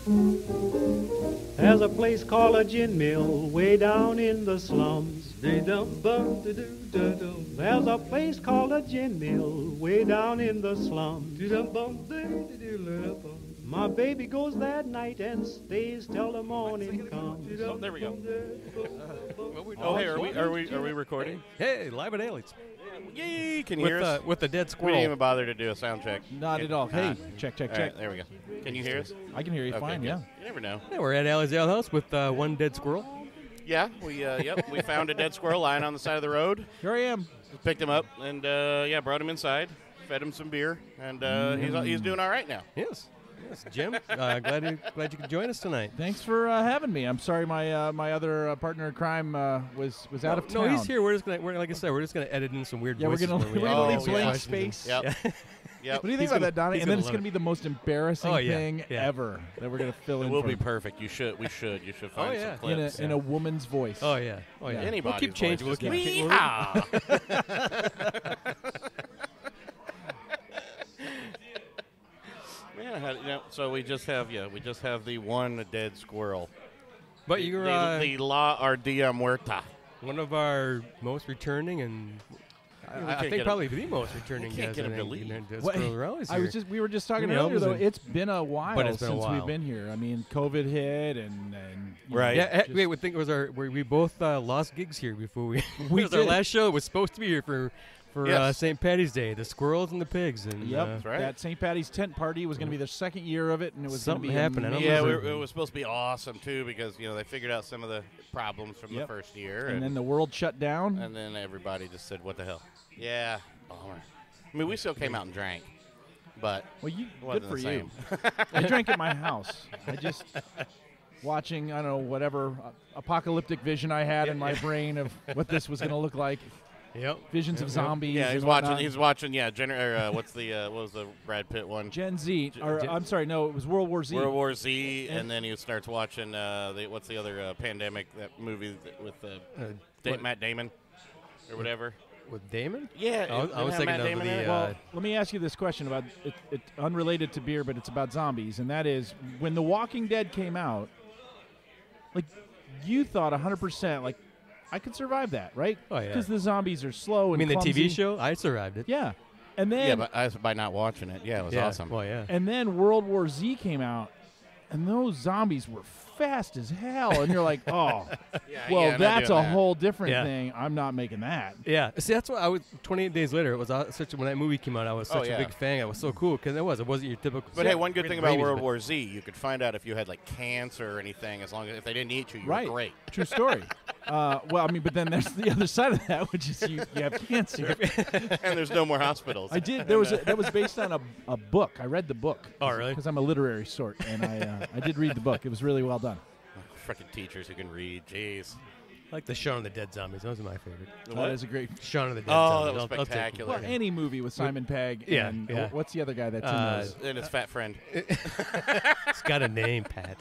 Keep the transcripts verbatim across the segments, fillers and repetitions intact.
There's a place called a gin mill way down in the slums. There's a place called a gin mill way down in the slums. My baby goes that night and stays till the morning comes. Oh, there we go. Oh, hey, are we are we are we recording? Hey, live at Ailey's. Yay! Can you With, hear uh, us? with the Dead We Squirrel. didn't even bother to do a sound check. Not It- at all. Hey, uh, check, check, all check. right, there we go. Can you hear us? I can hear you Okay, fine, good. yeah. You never know. Yeah, we're at Ailey's Alehouse with uh, one dead squirrel. Yeah, we uh, yep we found a dead squirrel lying on the side of the road. Here I am. Picked him up and uh, yeah, brought him inside, fed him some beer, and uh, he's he's doing all right now. Yes. Yes, Jim. Uh, glad you glad you could join us tonight. Thanks for uh, having me. I'm sorry my uh, my other uh, partner in crime uh, was was out of No, town. he's here. We're just gonna, we're, like I said, we're just gonna edit in some weird Yeah, we're voices. gonna where we're we gonna Oh, leave yeah. blank questions and- space. Yep. Yeah. Yep. What do you think He's about gonna- that, Donny? he's And then gonna it's love gonna be the most embarrassing Oh, yeah, thing yeah. ever that we're gonna fill It in. will for be perfect. You should. We should. You should find Oh, yeah. some in a clips. in a woman's voice. Oh yeah. Oh yeah. Yeah. Anybody's We'll keep voice, changing. We'll just keep get- changing. Yeehaw! Yeah, how- you know, so we just have yeah, we just have the one dead squirrel. But you're the, uh, the La Ardilla Muerta. one of our most returning and I, We I can't think get him- probably the most returning can't guys get in him to the- leave. in the Dead What- Squirrel Rallies I was here. just we were just talking You know, earlier though. it was It's been a while But it's been a since while. we've been here. I mean, COVID hit and and you Right. know, Yeah, eh, just- wait. We think it was our we, we both uh, lost gigs here before we. We it was our did. last show. It was supposed to be here for for uh, Yes. Saint Patty's Day. The squirrels and the pigs. And Yep, uh, That's right. that Saint Patty's tent party was going to be the second year of it, and it was Something going to be happened. I don't amazing. Yeah, we remember. were, it was supposed to be awesome too because you know they figured out some of the problems from Yep. the first year, And and, then the world shut down. and then everybody just said, "What the hell?" Yeah, bummer. I mean, we still came out and drank, but Well, you it wasn't good for the you. same. I drank at my house. I just watching I don't know whatever uh, apocalyptic vision I had in my brain of what this was going to look like. Yep. Visions Yep, of yep. zombies. Yeah, he's and watching. whatnot. He's watching. Yeah, gener- or, uh, what's the uh, what was the Brad Pitt one? Gen Z, or Gen- I'm sorry, no, it was World War Z. World War Z, and, And- then he starts watching. Uh, the, what's the other uh, pandemic? That movie that, with uh, Uh, Da- what- Matt Damon, or whatever. with Damon. Yeah, I was- I was thinking of Damon the, in it? uh, Well, let me ask you this question about it, it, unrelated to beer, but it's about zombies, and that is when The Walking Dead came out, like you thought one hundred percent, like I could survive that, right? Oh, yeah. Because the zombies are slow I and mean, the T V clumsy. show. I survived it. Yeah, and then yeah, but I, by not watching it, yeah, it was yeah. awesome. Well, yeah. and then World War Z came out, and those zombies were fast as hell, and you're like, oh, Yeah, well, yeah, not that's a doing that. whole different Yeah. thing. I'm not making that. Yeah, see, that's why I was. twenty-eight days later, it was uh, such. A, when that movie came out, I was Oh, such yeah. a big fan. I was so cool because it was. It wasn't your typical. But hey, one good great thing about rabies, World but- War Z, you could find out if you had like cancer or anything, as long as if they didn't eat you, you Right. were great. True story. uh, well, I mean, but then there's the other side of that, which is you, you have cancer. And there's no more hospitals. I did. There was a, that was based on a, a book. I read the book. Oh, really? Because I'm a literary sort, and I uh, I did read the book. It was really well done. Freaking teachers who can read, jeez. I like the Shaun of the Dead Zombies. Those are my favorite. That is a great. Shaun of the Dead Oh, Zombies. that was I'll- I'll take it. spectacular. Well, any movie with Simon Pegg. Yeah, And yeah. what's the other guy that's in Uh, those? And his fat friend. It's got a name, Pat.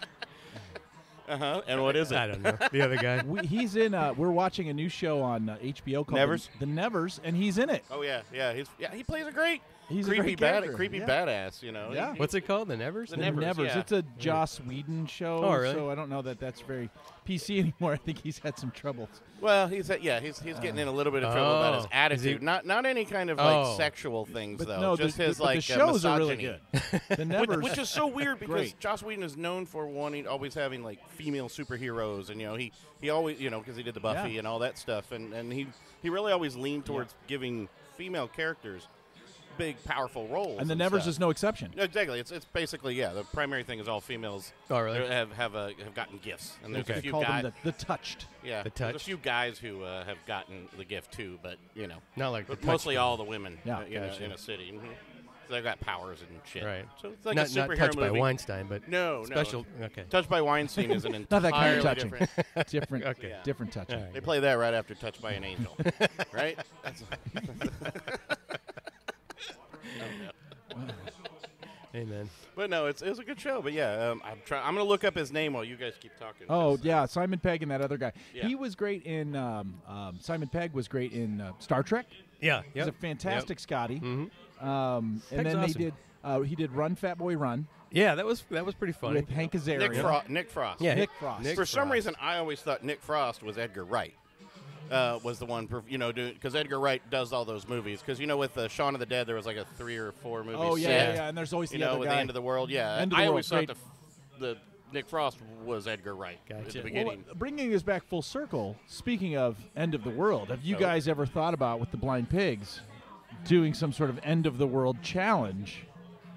Uh huh. And what is it? I don't know. The other guy. We, he's in. Uh, we're watching a new show on uh, H B O called Nevers? The, the Nevers, and he's in it. Oh yeah, yeah. He's yeah. He plays a great, He's a creepy great bad, character. creepy Yeah. badass. You know. Yeah. He- What's it called? The Nevers. The The Nevers, Nevers. yeah. It's a Joss Whedon show. Oh, really? So I don't know that that's very P C anymore. I think he's had some troubles. Well, he's uh, yeah. He's he's getting in a little bit of trouble about his Oh. Is attitude. he- Not not any kind of Oh. like sexual things But though. no, just the, his the, like the uh, shows are really misogyny. good. The Nevers, Which is so weird because Great. Joss Whedon is known for wanting, always having like female superheroes, and you know he, he always you know because he did the Buffy Yeah. and all that stuff, and, and he he really always leaned towards giving female characters big powerful roles. and the Nevers stuff. is no exception. Exactly. It's it's basically yeah. The primary thing is all females Oh, really? uh, have have uh, have gotten gifts, and there's Okay. a They few call guys. them the, the touched. Yeah, The there's a touch. few guys who uh, have gotten the gift too, but you know, Not like the but mostly touch all the women. Yeah, uh, you know, gotcha. in a city. Mm-hmm. So they've got powers and shit. Right. So it's like not, a superhero not touched movie. by Weinstein, but No, no. special. Okay. Touched by Weinstein is an Not that kind entirely of touching. different. different, Okay. Yeah. different touching. All right. They play that right after Touched by an Angel, right? That's Amen. But no, it's it was a good show. But yeah, um, I'm trying. I'm gonna look up his name while you guys keep talking. Oh 'cause, uh, yeah, Simon Pegg and that other guy. Yeah. He was great in. Um, um, Simon Pegg was great in uh, Star Trek. Yeah. He's a fantastic Scotty. Mm-hmm. Um, and Pegg's then awesome. they did. Uh, he did Run Fat Boy Run Yeah, that was that was pretty funny. with Hank Azaria. Nick, Fro- Nick Frost. Yeah, Nick Frost. Nick For some Frost. reason, I always thought Nick Frost was Edgar Wright. Uh, was the one, perf- you know, because Edgar Wright does all those movies. Because you know, with uh, Shaun of the Dead, there was like a three or four movie Oh yeah, set. yeah, yeah, and there's always You the know, other with guy. the end of the world. Yeah, End of the I World, always thought great. the, the Nick Frost was Edgar Wright at Gotcha. the Well, beginning. bringing us back full circle. Speaking of end of the world, have you Oh. guys ever thought about with the Blind Pigs doing some sort of end of the world challenge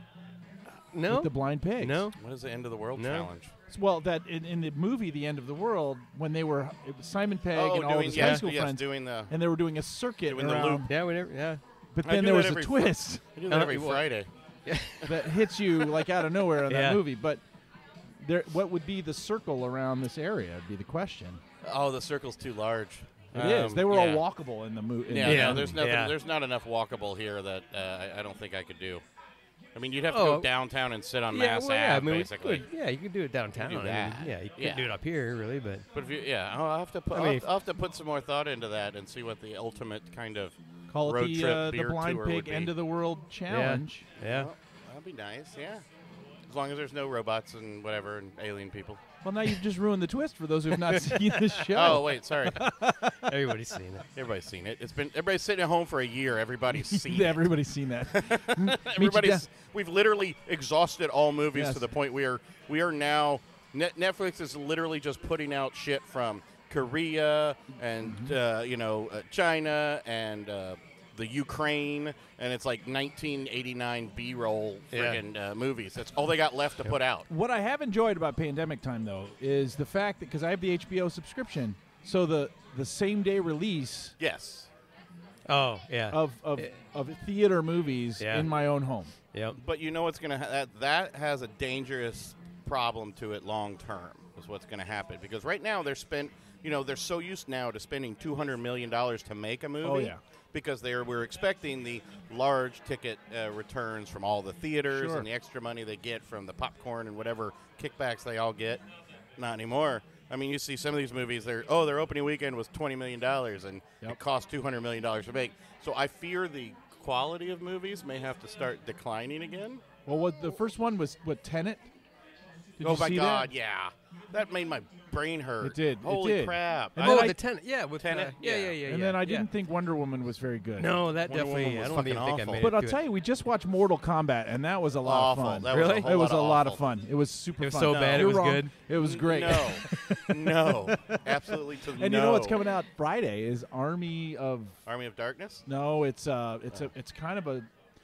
No. with the Blind Pigs? No. What is the end of the world No. challenge? Well, that in, in the movie The End of the World, when they were it was Simon Pegg oh, and all of doing his yeah, high school yes, friends, doing the. and they were doing a circuit Doing the around. loop. Yeah, we never. Yeah. But I then do there that was a every fr- twist I do that Uh, every what? Friday. that hits you like out of nowhere in that Yeah. movie. But there, what would be the circle around this area? Would be the question. Oh, the circle's too large. It is. Um, They were yeah. all walkable in the movie. Yeah, Yeah. no, there's nothing. Yeah. There's not enough walkable here that uh, I, I don't think I could do. I mean, you'd have to Oh. go downtown and sit on Yeah, Mass well, yeah, I Ave, mean, we basically. could- yeah, you could do it downtown. do I mean, that. yeah, you Yeah. could do it up here, really, but But if you, yeah, I'll have to put. I I'll, mean, have, I'll have to put some more thought into that and see what the ultimate kind of. Call it road the, trip uh, the beer Blind tour Pig would be. End of the World Challenge. yeah. Well, that'd be nice. Yeah, as long as there's no robots and whatever and alien people. Well, now you've just ruined the twist for those who have not seen the show. Oh wait, sorry. Everybody's seen it. Everybody's seen it. It's been everybody's sitting at home for a year. Everybody's seen it. Everybody's seen that. M- meet you Everybody's. down- We've literally exhausted all movies Yes. to the point we are we are now. Net, Netflix is literally just putting out shit from Korea and Mm-hmm. uh, you know uh, China and uh, the Ukraine, and it's like nineteen eighty-nine B-roll Yeah. friggin' uh, movies. That's all they got left to put out. What I have enjoyed about pandemic time, though, is the fact that because I have the H B O subscription, so the the same day release Yes, Oh, yeah. of of, Eh. of theater movies Yeah. in my own home. Yep. but you know what's gonna ha- that that has a dangerous problem to it long term. Is what's gonna happen because right now they're spent. You know they're so used now to spending two hundred million dollars to make a movie. Oh, yeah. Because they we're expecting the large ticket uh, returns from all the theaters Sure. and the extra money they get from the popcorn and whatever kickbacks they all get. Not anymore. I mean, you see some of these movies. They're oh, their opening weekend was twenty million dollars, and Yep. it cost two hundred million dollars to make. So I fear the quality of movies may have to start declining again. Well, what the first one was what Tenet. Did oh you my see God, that? yeah, that made my brain hurt. It did, it Holy did. crap! And I- then Oh, I- the Tenet. Yeah, with Tenet, uh, yeah, yeah. yeah, yeah. And yeah, then I yeah. didn't think Wonder Woman was very good. No, that Wonder Woman definitely. was I don't fucking even think I awful. made But it I'll to tell it. you, we just watched Mortal Kombat, and that was a lot awful. of fun. That Really? was a, whole it was lot a of lot awful. of fun. It was super It was fun. so No. bad. It You're was wrong. good. It was great. No, no, absolutely to And no. you know what's coming out Friday is Army of Army of Darkness. No, it's uh, it's a, it's kind of a,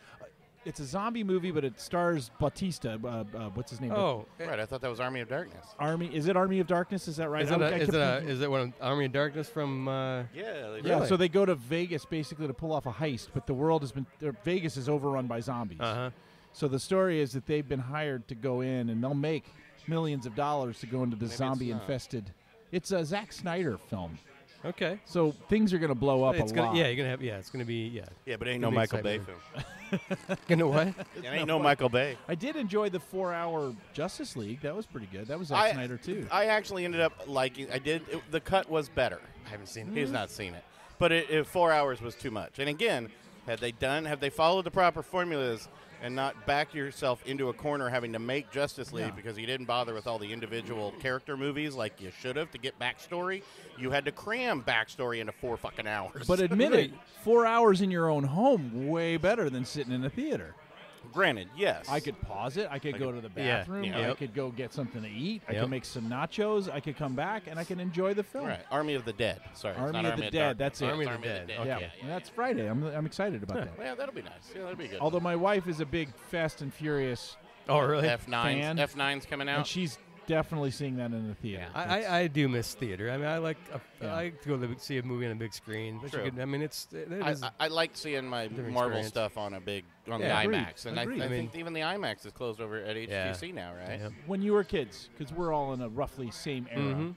it's a zombie movie, but it stars Bautista. Uh, uh, what's his name? Oh, Right, I thought that was Army of Darkness. Army. Is it Army of Darkness? Is that right? is I- it, I a, is, kept it a, thinking- is it one of Army of Darkness from? Uh, Yeah, they Yeah, Really? so they go to Vegas basically to pull off a heist, but the world has been uh, Vegas is overrun by zombies. uh huh. So the story is that they've been hired to go in, and they'll make millions of dollars to go into the Maybe it's zombie-infested. It's a Zack Snyder film, Okay. so things are going to blow up It's a gonna. lot. Yeah, you're gonna have. Yeah, it's gonna be. Yeah. Yeah, but it ain't Gonna no be Michael Bay exciting. film. You know what? It ain't no Michael Bay. I did enjoy the four-hour Justice League. That was pretty good. That was Zack I, Snyder too. I actually ended up liking. I did. It, the cut was better. I haven't seen it. He's not seen it, but it, it, four hours was too much. And again, had they done, have they followed the proper formulas and not back yourself into a corner having to make Justice League Yeah. because you didn't bother with all the individual character movies like you should have to get backstory? You had to cram backstory into four fucking hours. But admit it, four hours in your own home, way better than sitting in a theater. granted, yes, I could pause it. I could I go could- to the Yeah, bathroom. yeah. I Yep. could go get something to eat. I Yep. could make some nachos. I could come back and I can enjoy the film. Right, Army of the Dead. Sorry, it's Army not of Army the of Dead, Darkness. that's it. Army It's of the Dead, Dead. okay. Yeah, yeah, and that's Friday. I'm I'm excited about that. Yeah, that'll be nice. Yeah, that'll be good. Although my wife is a big Fast and Furious, Oh, really? F nine, fan. F nine's coming and out. she's definitely seeing that in the theater. I, It's- I, I do miss theater. I mean, I like uh, Yeah. I like to go to the, see a movie on a big screen. But you True. could- I mean, it's it, it I, is- I, I like seeing my Different Marvel experience. stuff on a big on Yeah, the agreed, IMAX, and I, agreed. I I mean- think even the IMAX is closed over at H T C now, right? yeah. when you were kids, because we're all in a roughly same era. Mhm.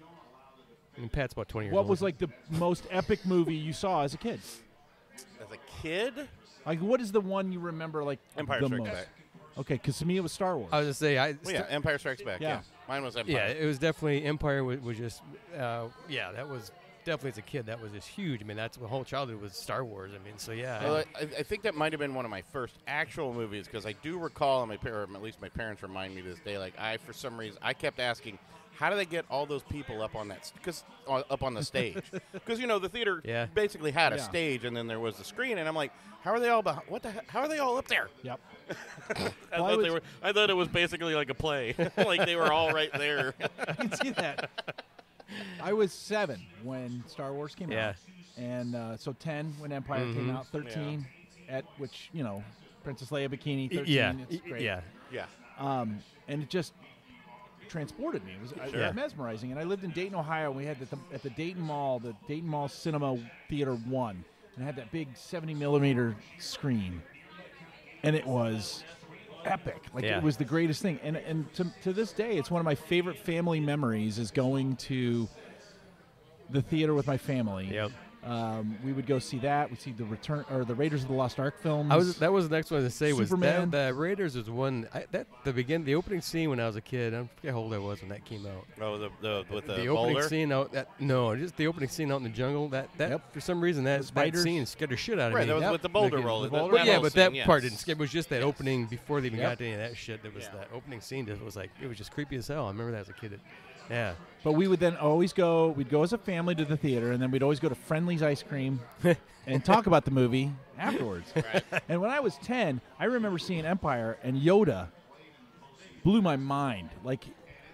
I mean, Pat's about twenty years What old. was like the most epic movie you saw as a kid? As a kid, Like, what is the one you remember like Empire the Strikes most? Back. Okay, because to me it was Star Wars. I was gonna say, I Well, yeah, Empire Strikes Back. Yeah. Yeah. Mine was Empire. yeah, it was definitely Empire was, was just uh, yeah, that was definitely as a kid that was just huge. I mean, that's my whole childhood was Star Wars. I mean, so yeah. Well, I, I think that might have been one of my first actual movies because I do recall, and my par- at least my parents remind me to this day. Like I, for some reason, I kept asking, how do they get all those people up on that? Because uh, up on the stage, because you know the theater Yeah. basically had a Yeah. stage, and then there was the screen, and I'm like, how are they all behind? What the? He- how are they all up there? Yep. I Well, I thought they was- were. I thought it was basically like a play, like they were all right there. I can see that. I was seven when Star Wars came Yeah. out, and uh, so ten when Empire came Mhm. out, thirteen at which you know Princess Leia bikini, thirteen. yeah, It's great. yeah. Yeah. Um, and it just transported me. It was, it Sure. was mesmerizing. And I lived in Dayton, Ohio. And we had the, at the Dayton Mall, the Dayton Mall Cinema Theater One, and it had that big seventy millimeter screen, and it was epic. Like Yeah. it was the greatest thing. And and to, to this day, it's one of my favorite family memories is going to the theater with my family. Yep. Um, we would go see that. We'd see the return or the Raiders of the Lost Ark films. I was that was the next one to say was Superman. that the Raiders was one I, that the begin the opening scene when I was a kid. I forget how old I was when that came out. Oh, the, the with the, the opening bowler? scene out that no, just the opening scene out in the jungle. That that Yep. for some reason that, The that spiders. scene scared the shit out of Right, me. that was Yep. with the boulder Like, roller. the the- boulder But yeah, whole but that scene, part yes. didn't scare. It was just that Yes. opening before they even Yep. got to any of that shit. That was Yeah. that opening scene. That was like it was just creepy as hell. I remember that as a kid. It, yeah. But we would then always go, we'd go as a family to the theater, and then we'd always go to Friendly's Ice Cream and talk about the movie afterwards. Right. And when I was ten, I remember seeing Empire, and Yoda blew my mind. Like,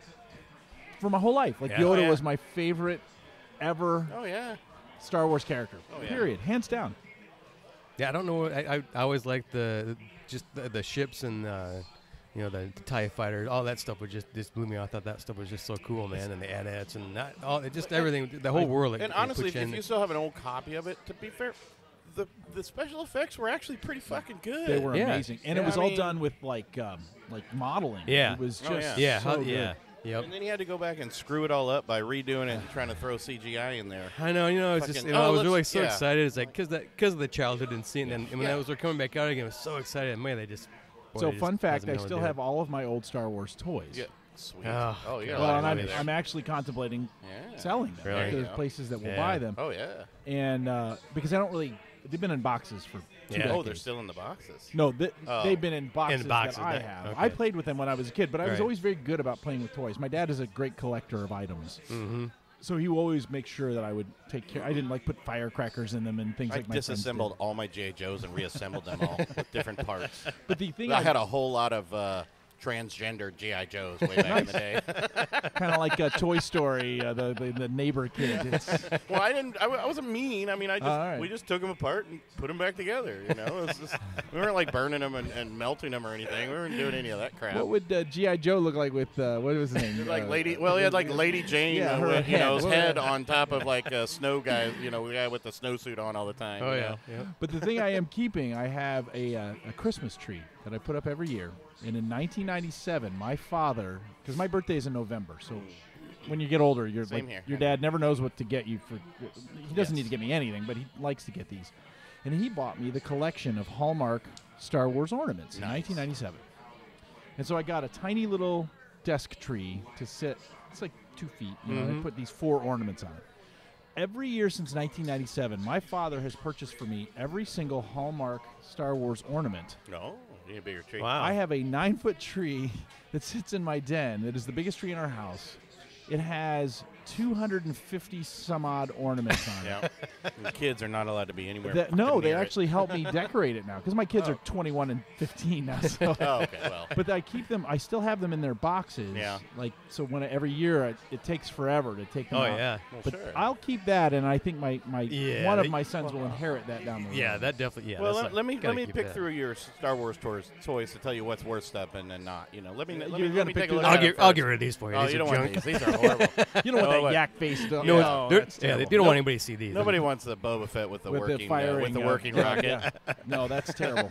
for my whole life. Like, Yeah. Yoda Oh, yeah. was my favorite ever Oh yeah. Star Wars character. Oh, yeah. Period. Hands down. Yeah, I don't know. I I, I always liked the just the, the ships and uh, you know the, the TIE fighters. All that stuff was just just blew me off. I thought that stuff was just so cool, man. And the A T A Ts and that all it just everything. The whole world. Like, And they honestly, put if, you if in- you still have an old copy of it, to be fair, the the special effects were actually pretty fucking good. They were Yeah. amazing. And Yeah, it was I all mean- done with, like, um, like modeling. Yeah. It was Oh, just yeah, so how, good. yeah, yep. And then you had to go back and screw it all up by redoing it and trying to throw C G I in there. I know, you know, I was just, Fucking- you know, oh, I was let's- really so yeah. excited. It's like because that because of the childhood and seeing, and, and when Yeah. I was coming back out again, I was so excited. Man, they just. Boy, So, they just fun fact, hasn't I been able to still do it. have all of my old Star Wars toys. Yeah. Sweet. Oh, Oh, yeah. God. Well, and I I'm, love it. I'm actually contemplating Yeah. selling them. Really? There's Yeah. places that will Yeah. buy them. Oh yeah. And uh, because I don't really, they've been in boxes for two Yeah. decades. Oh, they're still in the boxes. No, th- Oh. they've been in boxes, boxes, that I that- have. okay. I played with them when I was a kid, but I was Right. always very good about playing with toys. My dad is a great collector of items, Mm-hmm. so he would always make sure that I would take care. I didn't like put firecrackers in them and things I like my friends disassembled did. all my G I. Joes and reassembled them all with different parts. But the thing I I, had a whole lot of uh, transgender G I. Joes way back in the day. kind of like a Toy Story, uh, the, the the neighbor kid. It's, Well, I didn't. I, w- I wasn't mean. I mean, I just All right. we just took them apart and put them back together. You know, it was just, we weren't like burning them and, and melting them or anything. We weren't doing any of that crap. what would uh, G I. Joe look like with uh, what was his name? like Uh, Lady, well, he had like Lady Jane, Yeah, uh, her with, you head. know, his What- head on top of like a snow guy. You know, the guy with the snowsuit on all the time. Oh you yeah, know? yeah. But the thing I am keeping, I have a, uh, a Christmas tree that I put up every year. And in nineteen ninety-seven, my father, because my birthday is in November, so when you get older, you're Same like, here. your dad never knows what to get you for. He doesn't Yes. need to get me anything, but he likes to get these. And he bought me the collection of Hallmark Star Wars ornaments in Nice. nineteen ninety-seven. And so I got a tiny little desk tree to sit. It's like two feet. You know, and I Mhm. put these four ornaments on it. Every year since nineteen ninety-seven, my father has purchased for me every single Hallmark Star Wars ornament. No, you need a bigger tree. Wow. I have a nine-foot tree that sits in my den. That is the biggest tree in our house. It has two hundred fifty some odd ornaments on it. Yeah. The kids are not allowed to be anywhere. That- no, fucking they near it. actually help me decorate it now because my kids Oh. are twenty-one and fifteen now. So. Oh, okay. Well. But I keep them. I still have them in their boxes. Yeah. Like so, when I, every year it, it takes forever to take them Oh out. yeah, Well, But sure. I'll keep that, and I think my, my Yeah, one of they- my sons will inherit that down the road. yeah. That definitely. Yeah. well, that's let, like- let me gotta let me keep pick that. through your Star Wars toys, toys to tell you what's worth stuff and then not. You know, let me let me, You're let gonna me pick take a through look that. I'll at get it I'll first. get rid of these for you. Oh, These you are don't want junk. these. These are horrible. You don't want Oh, that what? yak face. No, no, it's- they're- that's yeah, they, terrible. they don't Nope. want anybody to see these. Nobody wants the Boba Fett with the with working the uh, firing, with the uh, working yeah, rocket. yeah. No, that's terrible.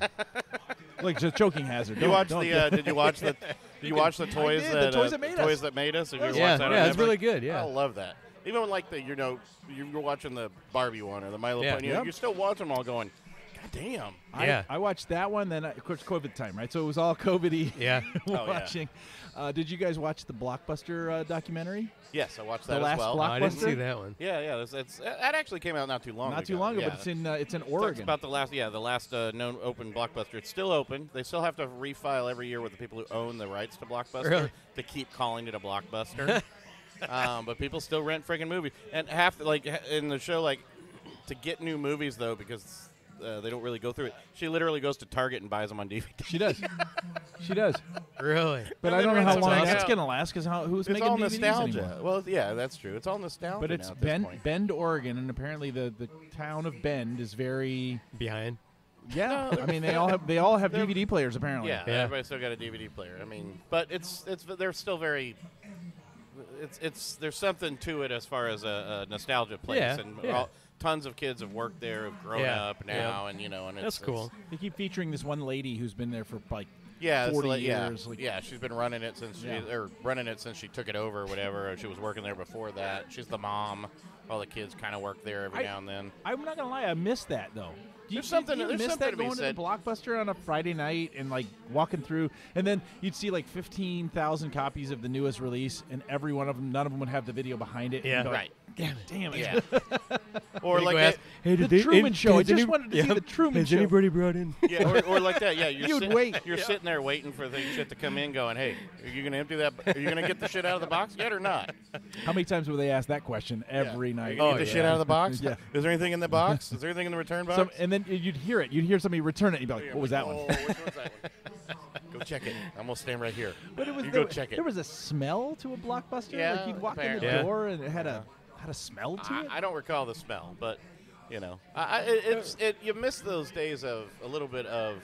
Like just choking hazard. You Don't- watch don't the? do- Uh, did you watch the? Did you watch the toys did, the that toys uh, that made toys us. that made us? Have you ever Yeah, watched that on yeah, it's Netflix? really good. Yeah. I love that. Even when like the you know you were watching the Barbie one or the My Little Yeah. Pony, you Yep. you're still watching them all going. Damn. I, Yeah. I watched that one. Then, I, of course, COVID time, right? So it was all COVID-y Yeah. watching. Uh, did you guys watch the Blockbuster uh, documentary? Yes, I watched The that last as well. Oh, I didn't Blockbuster? see that one. Yeah, yeah. It's, it's, that actually came out not too long ago. Not too long ago, yeah. but it's in uh, it's in Talks Oregon. about the last, yeah, the last uh, known open Blockbuster. It's still open. They still have to refile every year with the people who own the rights to Blockbuster Really? to keep calling it a Blockbuster. um, but people still rent friggin' movies, and half like in the show, like to get new movies though, because uh, they don't really go through it. She literally goes to Target and buys them on D V D. She does. She does. Really? But And I then don't know how rents long them that's out. going to last because who's It's making all D V Ds nostalgia. anymore? Well, yeah, that's true. It's all nostalgia. But it's now at this Bend, point. Bend, Oregon, and apparently the, the town of Bend is very Behind? yeah. I mean, they all have they all have D V D players apparently. Yeah, Yeah. everybody's still got a D V D player. I mean, but it's it's they're still very. It's it's there's something to it as far as a, a nostalgia place, Yeah, and yeah. all, tons of kids have worked there, have grown Yeah, up now, and you know, and it's, That's cool. it's- They keep featuring this one lady who's been there for like yeah, it's forty like- yeah, years. Like, yeah. She's been running it since Yeah. she or running it since she took it over, or whatever. Or she was working there before that. She's the mom. All the kids kind of work there every I- now and then. I'm not gonna lie, I missed that though. Do you, There's something- do you there's miss something that to be going to said. the Blockbuster on a Friday night and like walking through, and then you'd see like fifteen thousand copies of the newest release, and every one of them, none of them would have the video behind it. Yeah. And you'd be like, Right. Damn it! Damn it! Yeah. or You like go that, ask, hey, The did they- Truman and- Show. I has just any- wanted to see yeah, the Truman has Show. anybody brought in? yeah, or, or like that. Yeah, you're You'd sit- wait. You're sitting there waiting for the shit to come in, going, "Hey, are you gonna empty that? Are you gonna get the shit out of the box yet or not? How many times would they ask that question every Are night? you gonna Oh, get the yeah. shit out of the box? Yeah. Is there anything in the box? Is there anything in the return box? Some, and then you'd hear it. You'd hear somebody return it. You'd be like, "What was that oh, one?" which one's that one? Go check it. I'm gonna stand right here. But it was you there, go check it. There was a smell to a Blockbuster. Yeah, like you'd walk in apparently. the Yeah. door and it had a had a smell to I, it. I don't recall the smell, but you know, I, I, it, it's it. You miss those days of a little bit of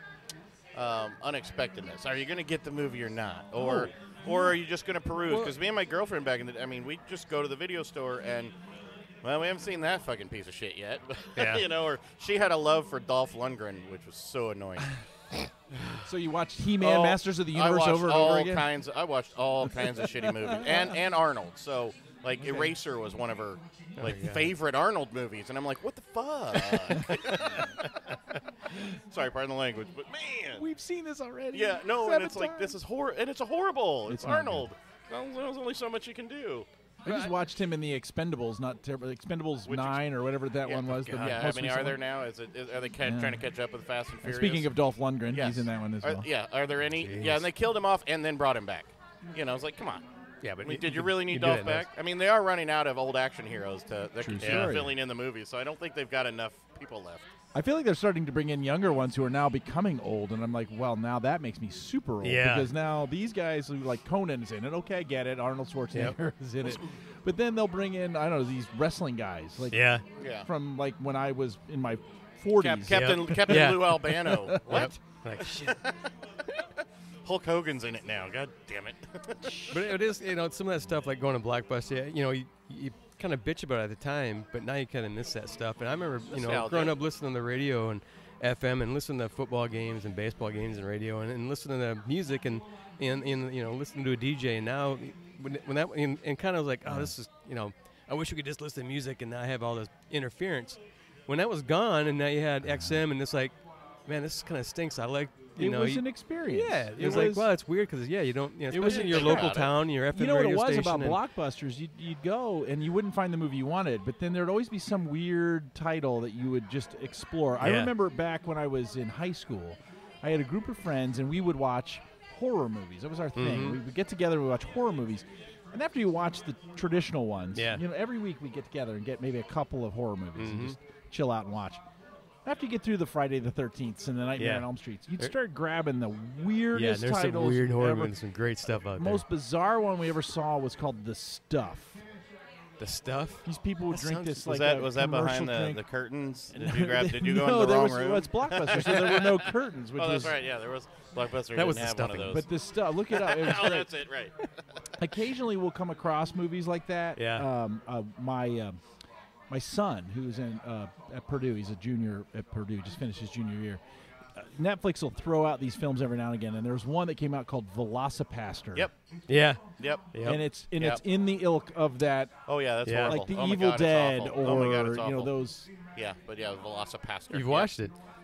um, unexpectedness. Are you going to get the movie or not, or or are you just going to peruse? Because me and my girlfriend back in the, I mean, we just go to the video store and. Well, we haven't seen that fucking piece of shit yet. Yeah. You know, or she had a love for Dolph Lundgren, which was so annoying. So you watched He-Man, Oh, Masters of the I Universe watched over and all over again. Kinds I watched all kinds of shitty movies, and and Arnold. So like Eraser was one of her like yeah. favorite Arnold movies, and I'm like, what the fuck? Sorry, pardon the language, but man, We've seen this already. yeah, no, Seven and it's like times. this is horror, and it's a horrible. It's, It's not Arnold. Well, there's only so much you can do. I just watched him in the Expendables, not terrible. Expendables Which ex- nine or whatever that yeah, one was. The yeah, how most many recent are there one. now? Is it is, are they ca- Yeah. trying to catch up with Fast and And Furious? speaking of Dolph Lundgren, Yes. he's in that one as Are- well. yeah, are there any? Jeez. Yeah, and they killed him off and then brought him back. You know, I was like, come on. Yeah, I but mean, you- did you you really you need do Dolph that back? nice. I mean, they are running out of old action heroes to that True can keep story. filling in the movies, so I don't think they've got enough people left. I feel like they're starting to bring in younger ones who are now becoming old, and I'm like, well, now that makes me super old Yeah. because now these guys, who like Conan's in it. Okay, I get it. Arnold Schwarzenegger is in it, but then they'll bring in I don't know these wrestling guys like Yeah. Yeah. from like when I was in my forties. Cap- Captain Yep. Captain Yeah. Lou Albano. What? Like shit. Hulk Hogan's in it now. God damn it. But it is, you know, some of that stuff like going to Blockbuster, you know, you, you kind of bitch about it at the time, but now you kind of miss that stuff. And I remember, you know, Nostalgia. growing up listening to the radio and F M and listening to football games and baseball games and radio and, and listening to music and, and, and, you know, listening to a D J. And now when, when that, and, and kind of like, oh, this is, you know, I wish we could just listen to music and not have all this interference. When that was gone and now you had X M and it's like, man, this kind of stinks. I like, you It know, was you- an experience. yeah, it, it was, like, well, it's weird because yeah, you don't, you know, It was especially in your think local about it. town, your F M You know what it radio was station about and- Blockbusters? You'd, you'd go and you wouldn't find the movie you wanted, but then there'd always be some weird title that you would just explore. I Yeah. remember back when I was in high school, I had a group of friends and we would watch horror movies. That was our thing. Mhm. We would get together and we watch horror movies. And after you watch the traditional ones, Yeah. you know, every week we get together and get maybe a couple of horror movies and Mhm. just chill out and watch. After you get through the Friday the thirteenth and the Nightmare Yeah. on Elm Streets, you'd Er- start grabbing the Yeah, weirdest there's some titles weird horror ever. movies, some great stuff out Most bizarre one we ever saw was called The Stuff. there. The stuff. These people would That drink sounds- this Was like that a was that behind commercial the, drink. the curtains? Did you grab? Did you go no, in the there wrong was, room? Well, it's Blockbuster, so there were no curtains. Which oh, that's was, right. Yeah, there was Blockbuster. That was didn't the have one of stuffing. those. But the stuff, look it up. It was oh, great. that's it. Right. Occasionally, we'll come across movies like that. Yeah. Um, uh, my uh, my son, who's in uh, at Purdue, he's a junior at Purdue, just finished his junior year. Uh, Netflix will throw out these films every now and again, and there's one that came out called Velocipaster. Yep. Yeah. Yep. Yep. And it's and Yep. it's in the ilk of that, Oh yeah, that's Yeah. horrible. like the oh my Evil God, it's Dead, awful. or oh my God, it's you know awful. those. Yeah, but yeah, Velocipaster. You've yeah. watched it.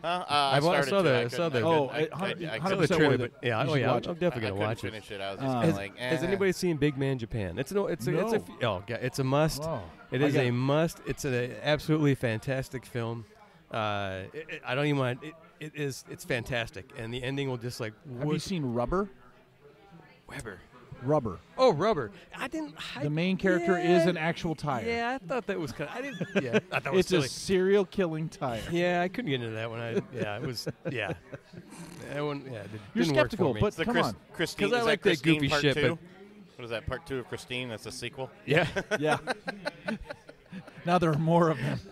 Huh? Uh, I I wa- started saw to. the- I I saw couldn't- the- I Oh, couldn't- I- it- I- hundred- I I saw hundred the couldn't percent trailer, worth but it. yeah, You oh should yeah, I'm, watch I'm it. definitely I gonna couldn't watch it. finish it. I was just Uh, kind Has, of like, has eh. anybody seen Big Man Japan? It's no, it's a, it's a, No. oh god, it's a must. Oh, It I is got- a must. It's an absolutely fantastic film. Uh, it, it- I don't even want. It, it is. It's fantastic, and the ending will just like. Have you what- seen Rubber? Weber? Rubber. Oh, Rubber. I didn't. I, The main character yeah, is an actual tire. Yeah, I thought that was kind. Of, I didn't. Yeah, I thought it was It's silly. a serial killing tire. Yeah, I couldn't get into that one. I yeah, it was yeah. That one yeah. It You're didn't work skeptical, for me. but It's the come Chris, on. Christine. 'Cause I is like that that Christine goofy part shit, two? but- What is that? Part two of Christine? That's a sequel. yeah. Yeah. Now there are more of them.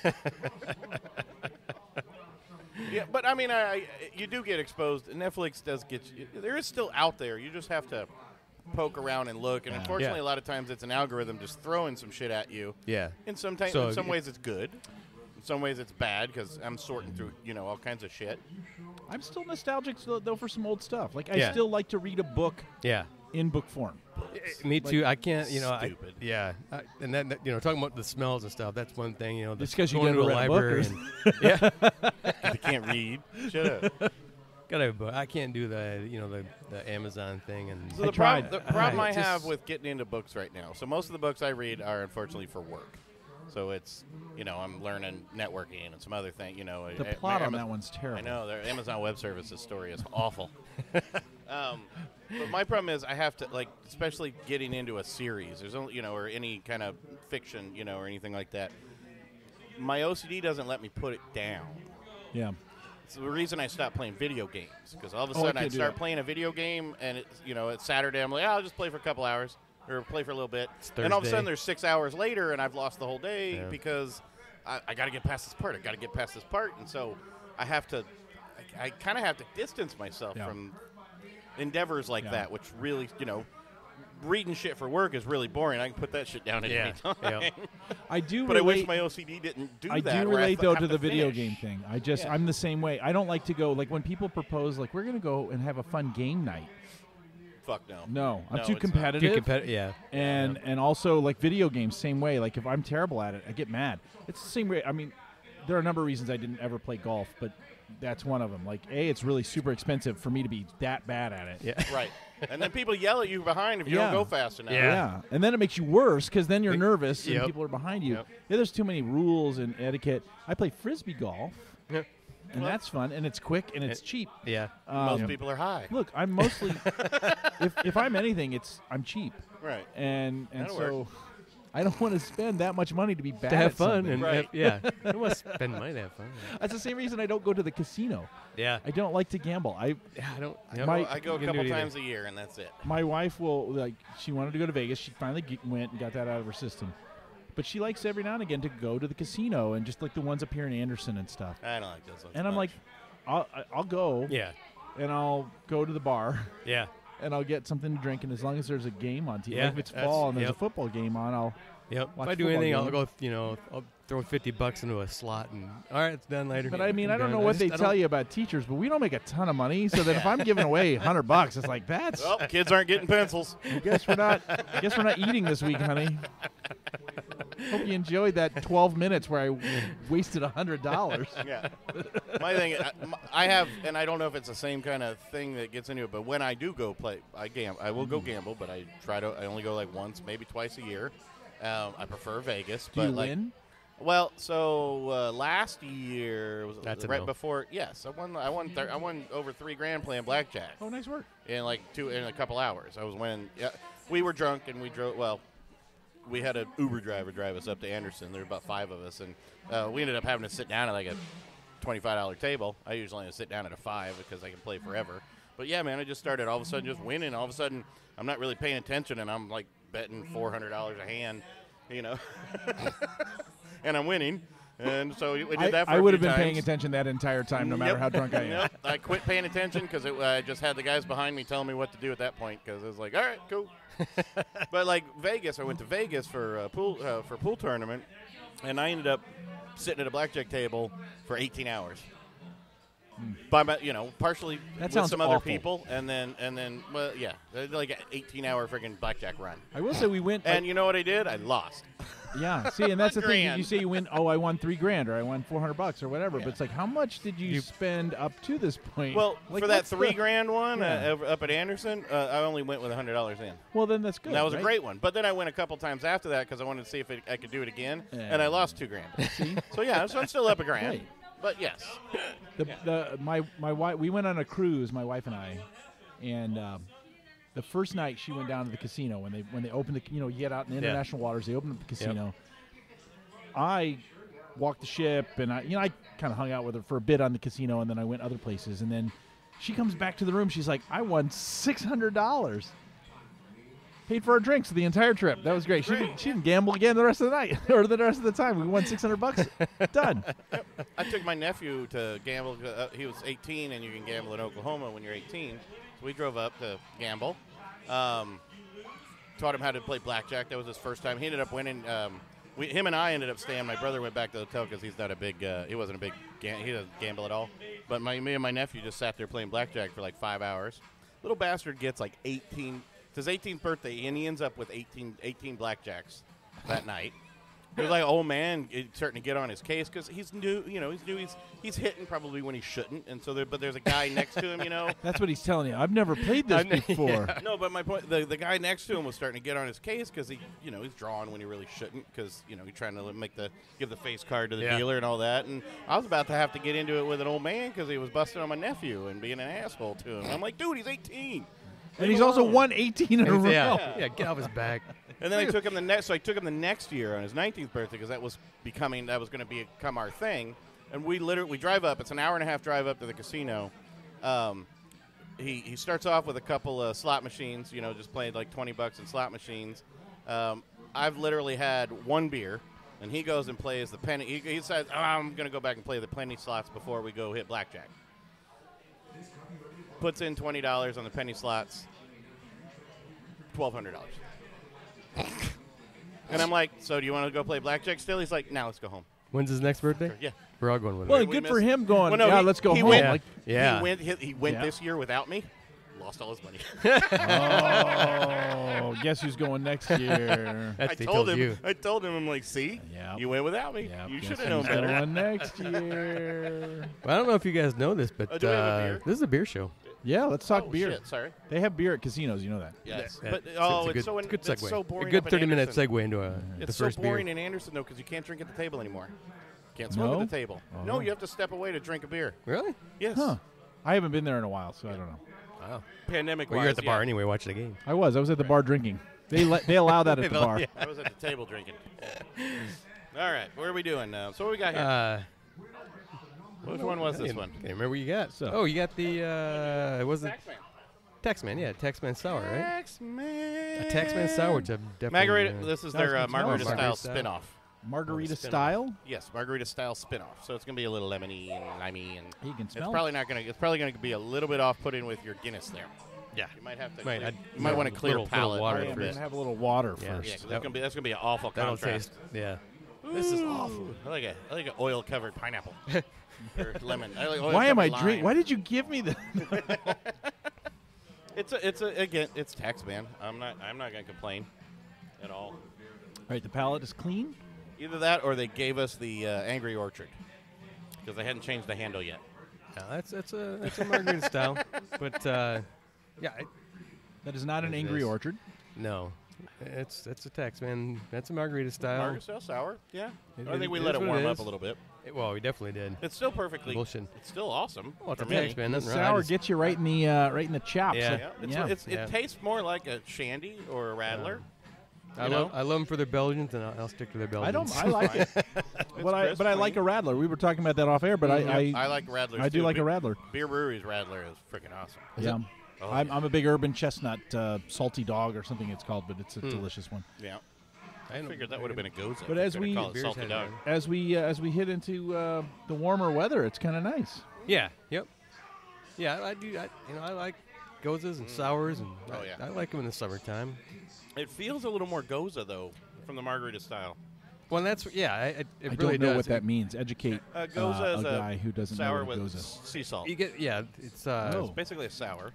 Yeah, but I mean, I, I you do get exposed. Netflix does get you. There is still out there. You just have to poke around and look. And Yeah. unfortunately, Yeah. a lot of times it's an algorithm just throwing some shit at you. Yeah. In some ti- So in some it- ways, it's good. In some ways, it's bad because I'm sorting through you know all kinds of shit. I'm still nostalgic though, though for some old stuff. Like I Yeah. still like to read a book Yeah. in book form. Me too. I can't, you know. I, stupid. yeah, I, and then that, you know, talking about the smells and stuff. That's one thing, you know. It's the 'cause you going never to a read a book, or library. is- And, yeah, I can't read. Shut up. gotta have a book. I can't do the, you know, the, the Amazon thing and. So I the, tried. prob- the problem I I have just- with getting into books right now. So most of the books I read are unfortunately for work. So it's you know I'm learning networking and some other thing. You know, The uh, plot my on Amaz- that one's terrible. I know their Amazon Web Services story is awful. um, but my problem is I have to like, especially getting into a series. There's only you know or any kind of fiction you know or anything like that. My O C D doesn't let me put it down. Yeah. It's the reason I stopped playing video games because all of a Oh, I sudden can't I'd do start that. playing a video game and it's you know it's Saturday. I'm like, oh, I'll just play for a couple hours or play for a little bit, It's and all of a Thursday. sudden there's six hours later and I've lost the whole day Yeah. because I, I got to get past this part. I got to get past this part, and so I have to. I, I kind of have to distance myself Yeah. from endeavors like Yeah. that, which really you know. Reading shit for work is really boring. I can put that shit down at Yeah. any time. Yeah. I do But I relate, wish my O C D didn't do I that. do where relate have though have to the video finish. game thing. I just Yeah. I'm the same way. I don't like to go like when people propose like we're gonna go and have a fun game night. Fuck no. No, I'm No, too it's not. competitive. Too competitive. Yeah. and and also like video games, same way. Like if I'm terrible at it, I get mad. It's the same way. I mean, there are a number of reasons I didn't ever play golf, but that's one of them. Like a, it's really super expensive for me to be that bad at it. Yeah. Right. And then people yell at you behind if you Yeah. don't go fast enough. Yeah. Yeah, and then it makes you worse because then you're Yep. nervous and Yep. people are behind you. Yep. Yeah, there's too many rules and etiquette. I play frisbee golf, Yeah. and Well- that's fun and it's quick and it's It- cheap. Yeah. Most Um, people are high. Look, I'm mostly if if I'm anything, it's I'm cheap, Right. and and That'll so I don't want to spend that much money to be bad To have at fun something. and Right. have- yeah. I don't want to spend money to have fun. That's the same reason I don't go to the casino. Yeah. I don't like to gamble. I Yeah. I don't. I yeah. go, My- I go a Couldn't do couple it either. times a year, and that's it. my wife will like she wanted to go to Vegas. She finally ge- went and got that out of her system. But she likes every now and again to go to the casino and just like the ones up here in Anderson and stuff. I don't like those ones. And I'm like, much. I'll I- I'll go Yeah. and I'll go to the bar Yeah. and I'll get something to drink. And as long as there's a game on T V, Yeah, like if it's that's- fall and there's yep. a football game on, I'll Yep. If Watch I do football anything, I'll game. go. You know, I'll throw fifty bucks into a slot, and all right, it's done later. But I mean, I'm I don't done. know what just- they I tell don't- you about teachers, but we don't make a ton of money. So then if I'm giving away a hundred bucks, it's like that's. Well, kids aren't getting pencils. I guess we're not. I guess we're not eating this week, honey. Hope you enjoyed that twelve minutes where I w- wasted a hundred dollars. Yeah. My thing, I, my- I have, and I don't know if it's the same kind of thing that gets into it, but when I do go play, I gamble. I will go gamble, but I try to. I only go like once, maybe twice a year. Um, I prefer Vegas. Do but you like, win? Well, so uh, last year was That's a right no. before. Yes, I won. I won. Thir- I won over three grand playing blackjack Oh, nice work. in like two in a couple hours. I was winning. Yeah, we were drunk and we drove. Well, we had an Uber driver drive us up to Anderson. There were about five of us, and uh, we ended up having to sit down at like a twenty-five dollar table. I usually only sit down at a five because I can play forever. But yeah, man, I just started all of a sudden just winning. All of a sudden, I'm not really paying attention, and I'm like betting four hundred dollars a hand, you know, and I'm winning. And so we did I, that for I a would few have been paying times. attention that entire time, no matter Yep. how drunk I am. Yep. I quit paying attention because I just had the guys behind me telling me what to do at that point because it was like, all right, cool. But like Vegas, I went to Vegas for a pool uh, for a pool tournament, and I ended up sitting at a blackjack table for eighteen hours. by my, you know, partially That with sounds some other awful. people, and then and then well, yeah, like an eighteen-hour freaking blackjack run. I will say we went. And like, you know what I did? I lost. yeah, see, and that's the thing. Grand. You say you win. Oh, I won three grand, or I won four hundred bucks, or whatever. Yeah. But it's like, how much did you, You- spend up to this point? Well, Like, for that what's the- three grand one Yeah. uh, over- up at Anderson, uh, I only went with a hundred dollars in. Well, then that's good. And that was right? a great one. But then I went a couple times after that because I wanted to see if it, I could do it again, Yeah. and I lost two grand. See? So yeah, so I'm still up a grand. Right. But yes, The, the my my wife. We went on a cruise, my wife and I, and um, the first night she went down to the casino when they when they opened the you know you get out in the Yeah. international waters, they open up the casino. I walked the ship, and I you know I kind of hung out with her for a bit on the casino, and then I went other places, and then she comes back to the room. She's like, I won six hundred dollars. Paid for our drinks the entire trip. That was great. She didn't, she didn't gamble again the rest of the night or the rest of the time. We won six hundred bucks. Done. I took my nephew to gamble. Uh, he was eighteen, and you can gamble in Oklahoma when you're eighteen. So we drove up to gamble. Um, taught him how to play blackjack. That was his first time. He ended up winning. Um, we, him and I ended up staying. My brother went back to the hotel because he's not a big. Uh, he wasn't a big. Gam- he doesn't gamble at all. But my me and my nephew just sat there playing blackjack for like five hours. Little bastard gets like eighteen. It's his eighteenth birthday, and he ends up with eighteen, eighteen blackjacks that night. It was like, oh man, it's starting to get on his case because he's new. You know, he's new. He's he's hitting probably when he shouldn't, and so there. But there's a guy next to him. You know. That's what he's telling you. I've never played this I know- before. No, but my point, the the guy next to him was starting to get on his case because he, you know, he's drawing when he really shouldn't because you know he's trying to make the give the face card to the Yeah. dealer and all that. And I was about to have to get into it with an old man because he was busting on my nephew and being an asshole to him. I'm like, dude, he's eighteen. And he's also won eighteen in a row. yeah, yeah, get off his back. And then I took him the next. So I took him the next year on his nineteenth birthday because that was becoming that was going to become our thing. And we literally we drive up. It's an hour and a half drive up to the casino. Um, he he starts off with a couple of slot machines. You know, just playing like twenty bucks in slot machines. Um, I've literally had one beer, and he goes and plays the penny. He, he says, oh, "I'm going to go back and play the penny slots before we go hit blackjack." Puts in twenty dollars on the penny slots. Twelve hundred dollars. And I'm like, so do you want to go play blackjack still? He's like, now let's go home. When's his next birthday? Yeah. We're all going with Well, him. We good for missed- him going, Well, no, yeah, he- let's go he home. went- Like, Yeah. He went, he, he went Yeah. this year without me. Lost all his money. oh, guess who's going next year? That's I he told told him. you. I told him. I'm like, see, Yep. you went without me. Yep, you guess should have known who's better. going next year. Well, I don't know if you guys know this, but Oh, do we have a uh, beer? this is a beer show. Yeah, let's talk Oh, beer. shit, sorry. They have beer at casinos, you know that. Yes. Yeah, But it's- oh, it's a it's, good, so in, good it's segue. so boring. a good up in thirty-minute Anderson. segue into a, the It's so first boring beer. in Anderson though because you can't drink at the table anymore. Can't smoke No? at the table. Oh. No, you have to step away to drink a beer. Really? Yes. Huh. I haven't been there in a while, so I don't know. Wow. Pandemic. Well, you're at the bar yeah. anyway watching the game. I was. I was at the bar drinking. They let, they allow that at the bar. Yeah. I was at the table drinking. All right, what are we doing now? So what we got here? Uh, Which one was this can't- one? Can't remember what you got. So- oh, you got the uh, it wasn't Taxman. Taxman. Yeah, Taxman sour, right? Taxman. A Taxman sour, which I've definitely. Margarita. uh, This is That's their uh, good smell. margarita style Margarita style. spin-off. Margarita spin-off. style? Yes, margarita style spin-off. So it's gonna be a little lemony and limey, and You can it's smell probably not gonna. It's probably gonna be a little bit off-putting with your Guinness there. Yeah. You might have to. Might, clear, I'd- you might yeah, want to clear little- palate little water a I little am bit. going to have a little water Yeah. first. Yeah, 'cause that's gonna be that's gonna be an awful That'll contrast. taste. Yeah. This is awful. I like a I like an oil-covered pineapple or lemon. I like Why am I oil-covered drink? lime. Why did you give me that? It's a it's a again it's Taxman. I'm not I'm not gonna complain at all. All right, the palate is clean. Either that or they gave us the uh, Angry Orchard because they hadn't changed the handle yet. No, that's that's a that's a margarita style, but uh, yeah, I, That is not an It Angry is. Orchard. no, it's it's a Taxman. That's a margarita style. Margarita style sour, yeah. It- I it- think we it let is it what it warm up is. a little bit. It- well, we definitely did. It's still perfectly. Bullshit. It's still awesome. Well, it's for a me. Taxman. The Nothing wrong. I sour just- gets you right in the uh, right in the chops. Yeah. Yeah, it's, Yeah. it's, Yeah. it tastes more like a shandy or a rattler. I you love know? I love them for their Belgians, and I'll, I'll stick to their I Belgians. don't. I like it. but I crisp, but I like a clean. Rattler. We were talking about that off air, but I I, I like rattlers. I do too. like a Beer- Rattler. Beer Brewery's Rattler is freaking awesome. Yeah. Oh, I'm, yeah. I'm a big urban chestnut uh, salty dog or something it's called, but Hmm. it's a delicious one. Yeah. I I don't- figured that would have been a goza. But if as you're gonna we- call it Beers salty had dog. that. As we uh, as we hit into uh, the warmer weather, it's kind of nice. Yeah. Yep. Yeah, I do. I, you know, I like gozas and sours, and Oh, I, yeah. I like them in the summertime. It feels a little more goza though from the margarita style. Well, that's yeah. I, it I really don't know does. what that means. Educate Uh, Goza uh, is a a guy who doesn't know sour what with goza. s- sea salt. You get yeah. It's uh, Oh. It's basically a sour.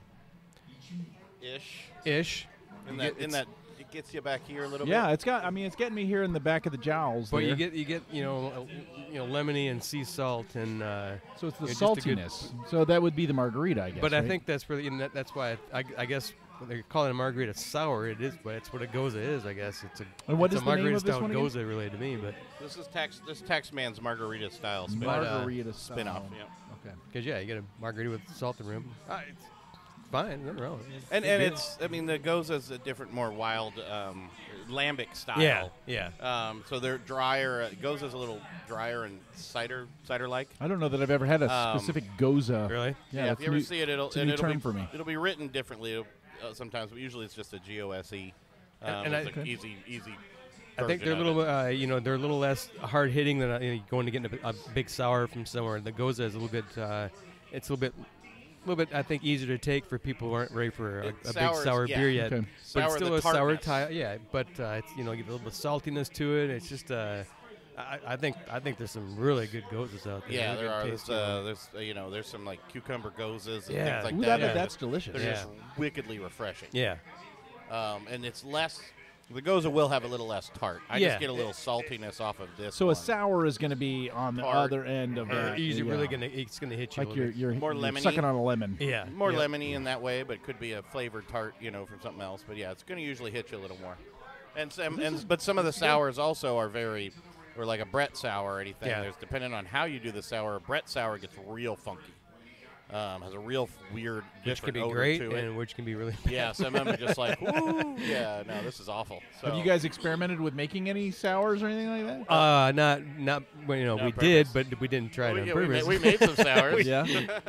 Ish. ish. In You that, get- in it's- that, it gets you back here a little Yeah, bit. it's got. I mean, it's getting me here in the back of the jowls. But there. you get you get you know uh, you know lemony and sea salt and. Uh, so it's the yeah, just a good- saltiness. So that would be the margarita, I guess. But I right? think that's really and that, that's why I, I, I guess when they're calling a margarita sour. It is, but it's what a goza is. I guess it's a. And what it's is a the name margarita of this style one again? goza related to me, but This is tax. This Taxman's margarita style spin But, uh, margarita spin off. style. Yeah. Okay. because yeah, you get a margarita with salt and rim. Ah, it's fine, nothing wrong. And Good and beer. it's. I mean, the Goza's a different, more wild, um, lambic style. yeah, yeah. Um, so they're drier. Uh, Goza's a little drier and cider cider like. I don't know that I've ever had a Um, specific goza. Really? Yeah, that's if you ever new- see it, it'll it's a and new it'll term be for me. It'll be written differently uh, sometimes, but usually it's just a G O S E. Um, And- and it's I- an easy easy. I think they're a version of little, it. uh, you know, they're a little less hard hitting than uh, you know, going to get a, a big sour from somewhere. The goza is a little bit, uh, it's a little bit, a little bit, I think, easier to take for people who aren't ready for a, It a big sours- sour yeah. beer yet. Okay. But Sour it's still the a sour tartness. tie, yeah. But uh, it's you know, you get a little bit of saltiness to it. It's just, uh, I, I think, I think there's some really good gozas out there. Yeah, Really there good are. taste There's, to uh, them. there's uh, you know, there's some like cucumber gozas and Yeah. things like Ooh, that. that, They're- that's delicious. They're Yeah. just wickedly refreshing. yeah. Um, and it's less. The goza will have a little less tart. I Yeah. just get a little saltiness off of this. So one. a sour is going to be on the Tart. other end of Uh, that. easy, yeah. really gonna, it's gonna hit you. a like little you're bit. you're, More you're lemony. sucking on a lemon. yeah, more yeah. lemony in that way, but it could be a flavored tart, you know, from something else. But yeah, it's going to usually hit you a little more. And some, and but some of the sours also are very, or like a Brett sour or anything. Yeah. There's depending on how you do the sour. A Brett sour gets real funky. Um, has a real f- weird, Which can different be odor great to it. and which can be really bad. Yeah, some of them are just like, woo, yeah, no, this is awful. So, Have you guys experimented with making any sours or anything like that? Uh, not, not. Well, you know, Not we on did, purpose. but we didn't try Well, it yeah, on we, purpose. made, we made some sours. yeah,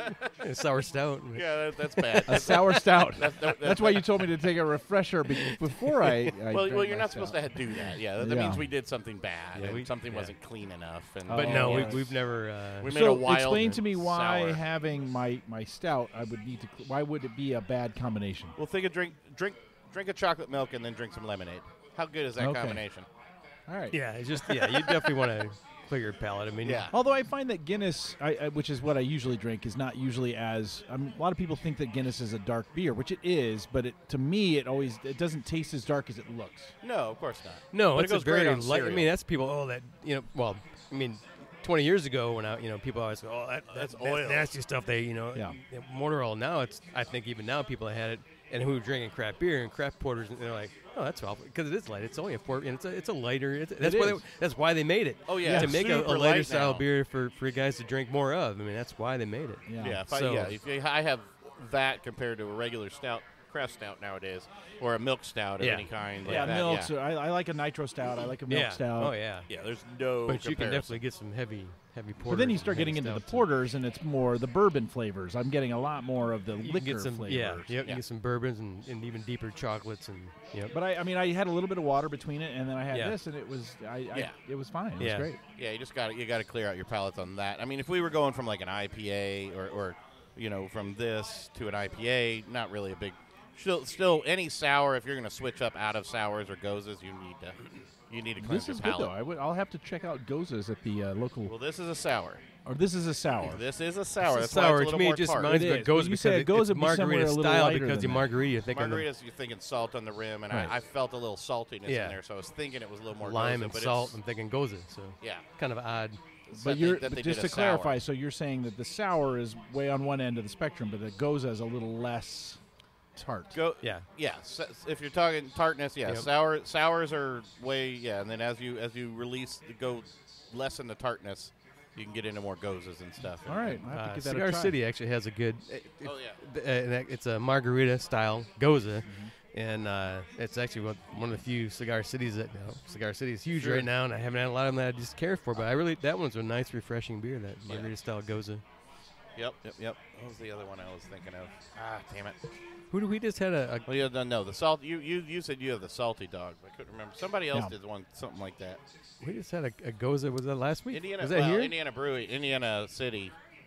A sour stout. Yeah, that, that's bad. a That's, sour stout. that- that- That's why you told me to take a refresher be- before I. I well, drank well, you're my not supposed to stout. have do that. Yeah, that, that Yeah. means we did something bad. Yeah, and we- something yeah. wasn't clean enough. And But Oh, no, yeah. we've, we've never. Uh, We made so a wild explain to me why sour. having my, my stout I would need to. cl- Why would it be a bad combination? Well, think of drink, drink, drink a chocolate milk and then drink some lemonade. How good is that Okay. combination? All right. yeah, it's just yeah. You definitely want to clear your palate. I mean, Yeah. Although I find that Guinness, I, I, which is what I usually drink, is not usually as. I mean, a lot of people think that Guinness is a dark beer, which it is, but it, to me, it always it doesn't taste as dark as it looks. No, of course not. No, But it it's goes a very great on light. I cereal. mean, that's people. Oh, that you know. Well, I mean, twenty years ago when I, you know, people always go, oh, that, That's that, oil. That nasty stuff. They, you know, Yeah. motor oil. Now it's. I think even now people have had it and who are drinking craft beer and craft porters, and they're like, oh, that's awful because it is light. It's only a four, and it's a, it's a lighter. It's, that's It why. is. They, that's why they made it. Oh, yeah, to it's make a, a super lighter light style now. beer for for guys to drink more of. I mean, that's why they made it. Yeah. Yeah, if I, So- yeah. If you, I have that compared to a regular stout, craft stout nowadays, or a milk stout of Yeah. any kind. Like Yeah, that, milks. Yeah. are- I, I like a nitro stout. I like a milk yeah. stout. Oh yeah. yeah, there's no. But you can comparison. definitely get some heavy, heavy porters. But then you and start heavy getting into the stouts and- porters, and it's more the bourbon flavors. I'm getting a lot more of the You can liquor get some, flavors. yeah, yep, Yeah. you get some bourbons and, and even deeper chocolates and yep. But I, I mean, I had a little bit of water between it, and then I had Yeah. this, and it was, I, I Yeah. it was fine. It Yeah. was great. Yeah, you just got to you got to clear out your palates on that. I mean, if we were going from like an I P A or, or you know, from this to an I P A, not really a big. Still, still, any sour. If you're going to switch up out of sours or gozas, you need to you need to cleanse This your is good palate. though. I would, I'll have to check out Gozas at the uh, local. Well, this is a sour. Or this is a sour. This is a sour. It's That's why sour. it's a To little me, more it just tart. reminds It me is, of but goes you because said it, Goza it's would be somewhere margarita a little style lighter because than the that. margarita, you think Margarita, you're thinking salt on the rim, and Right. I, I felt a little saltiness Yeah. in there, so I was thinking it was a little more on lime goza, and but salt. it's- I'm thinking goza, so Yeah, kind of odd. It's But that they- you're that they but did just a to clarify, sour. so you're saying that the sour is way on one end of the spectrum, but the Goza is a little less tart. Go, Yeah. yeah. So, if you're talking tartness, yeah, Yep. sour sours are way, yeah, and then as you as you release, go lessen the tartness, you can get into more gozas and stuff. All right, I'll have to Uh, give that Cigar a try. City actually has a good. It, it- Oh, yeah. th- uh, and that- it's a margarita style goza, Mm-hmm. and uh, it's actually what, one of the few cigar cities that you know, Cigar City is huge Sure. right now, and I haven't had a lot of them that I just care for. But I really that one's a nice, refreshing beer. That Yeah. margarita style goza. Yep, yep, yep. What was the other one I was thinking of? Ah, damn it. Who do we just had a, a Well, you no, no, the salt. You you you said you have the salty dog. I couldn't remember. Somebody else Yeah. did one, something like that. we just had a, a goza. Was that last week? Indiana, was that well, here? Indiana Brewing, Indiana City,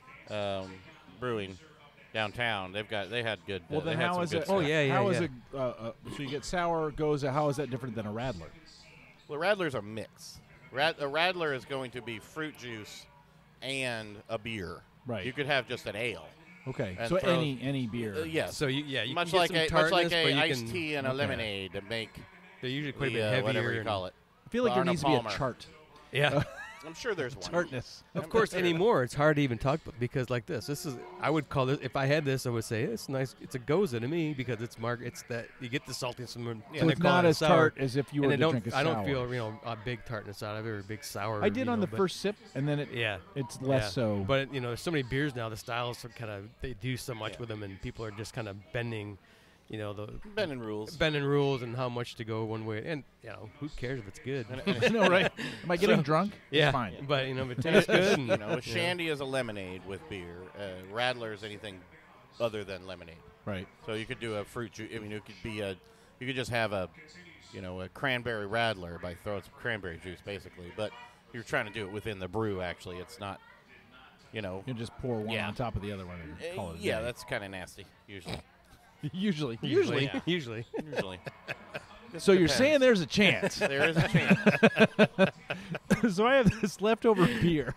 um, Brewing, downtown. They've got they had good. Well, uh, then they had how some is good it? Oh, stuff. yeah, yeah, How is yeah. it? Uh, uh, so you get sour Goza. How is that different than a Radler? Well, Radler's a mix. Rad- a Radler is going to be fruit juice and a beer. Right. You could have just an ale. Okay. And So throw- any any beer. Uh, yes. So you, yeah, you much can like get a some much like tartness, but a you iced can, tea and a okay. lemonade to make they're usually quite the, a bit uh, heavier. whatever you and- call it. I feel like there Arna needs to be a Palmer. chart. Yeah. I'm sure there's one. Tartness. Of course, anymore it's hard to even talk about because like this, this is I would call this if I had this I would say it's nice. It's a goza to me because it's mark. It's that you get the saltiness from. Yeah. So they it's call not it as sour. tart as if you And were I to don't. drink a I don't sour. feel you know a big tartness out. I've ever a big sour. I did you on know, the but- first sip, and then it Yeah. it's less yeah. so. But you know, there's so many beers now. The styles are kind of they do so much Yeah. with them, and people are just kind of bending, you know, the Bending rules. bending rules and how much to go one way. And you know, who cares if it's good? And- and- I know, right? Am I getting So- drunk? yeah, It's fine. But you know, if it tastes good, and you know, a yeah. shandy is a lemonade with beer. Uh, Radler is anything other than lemonade. Right. So you could do a fruit juice. I mean, it could be a, you could just have a, you know, a cranberry Radler by throwing some cranberry juice, basically. But you're trying to do it within the brew. Actually, it's not, you know. You just pour one Yeah. on top of the other one and uh, call it a yeah, day. that's kind of nasty. Usually, usually. usually, Yeah. usually. usually. Just So you're depends. saying there's a chance. there is a chance. So I have this leftover beer.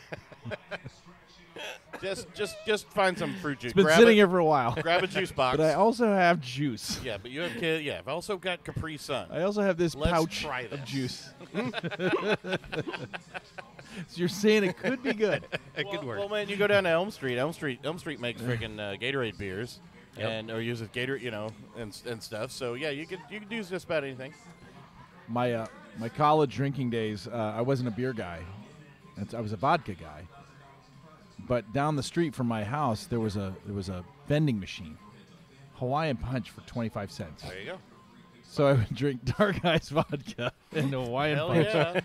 just, just, just find some fruit juice. It's been grab sitting a, here for a while. Grab a juice box. But I also have juice. yeah, but you have kid. Yeah, I've also got Capri Sun. I also have this Let's pouch try of this. juice. So you're saying it could be good. It well, could work. Well, man, you go down to Elm Street. Elm Street, Elm Street makes freaking uh, Gatorade beers, Yep. and or uses Gatorade, you know, and and stuff. So yeah, you could you could do just about anything. My uh, my college drinking days, uh, I wasn't a beer guy. It's, I was a vodka guy. But down the street from my house, there was a there was a vending machine, Hawaiian Punch for twenty-five cents. There you go. So I would drink Dark Ice vodka and Hawaiian Hell Punch yeah.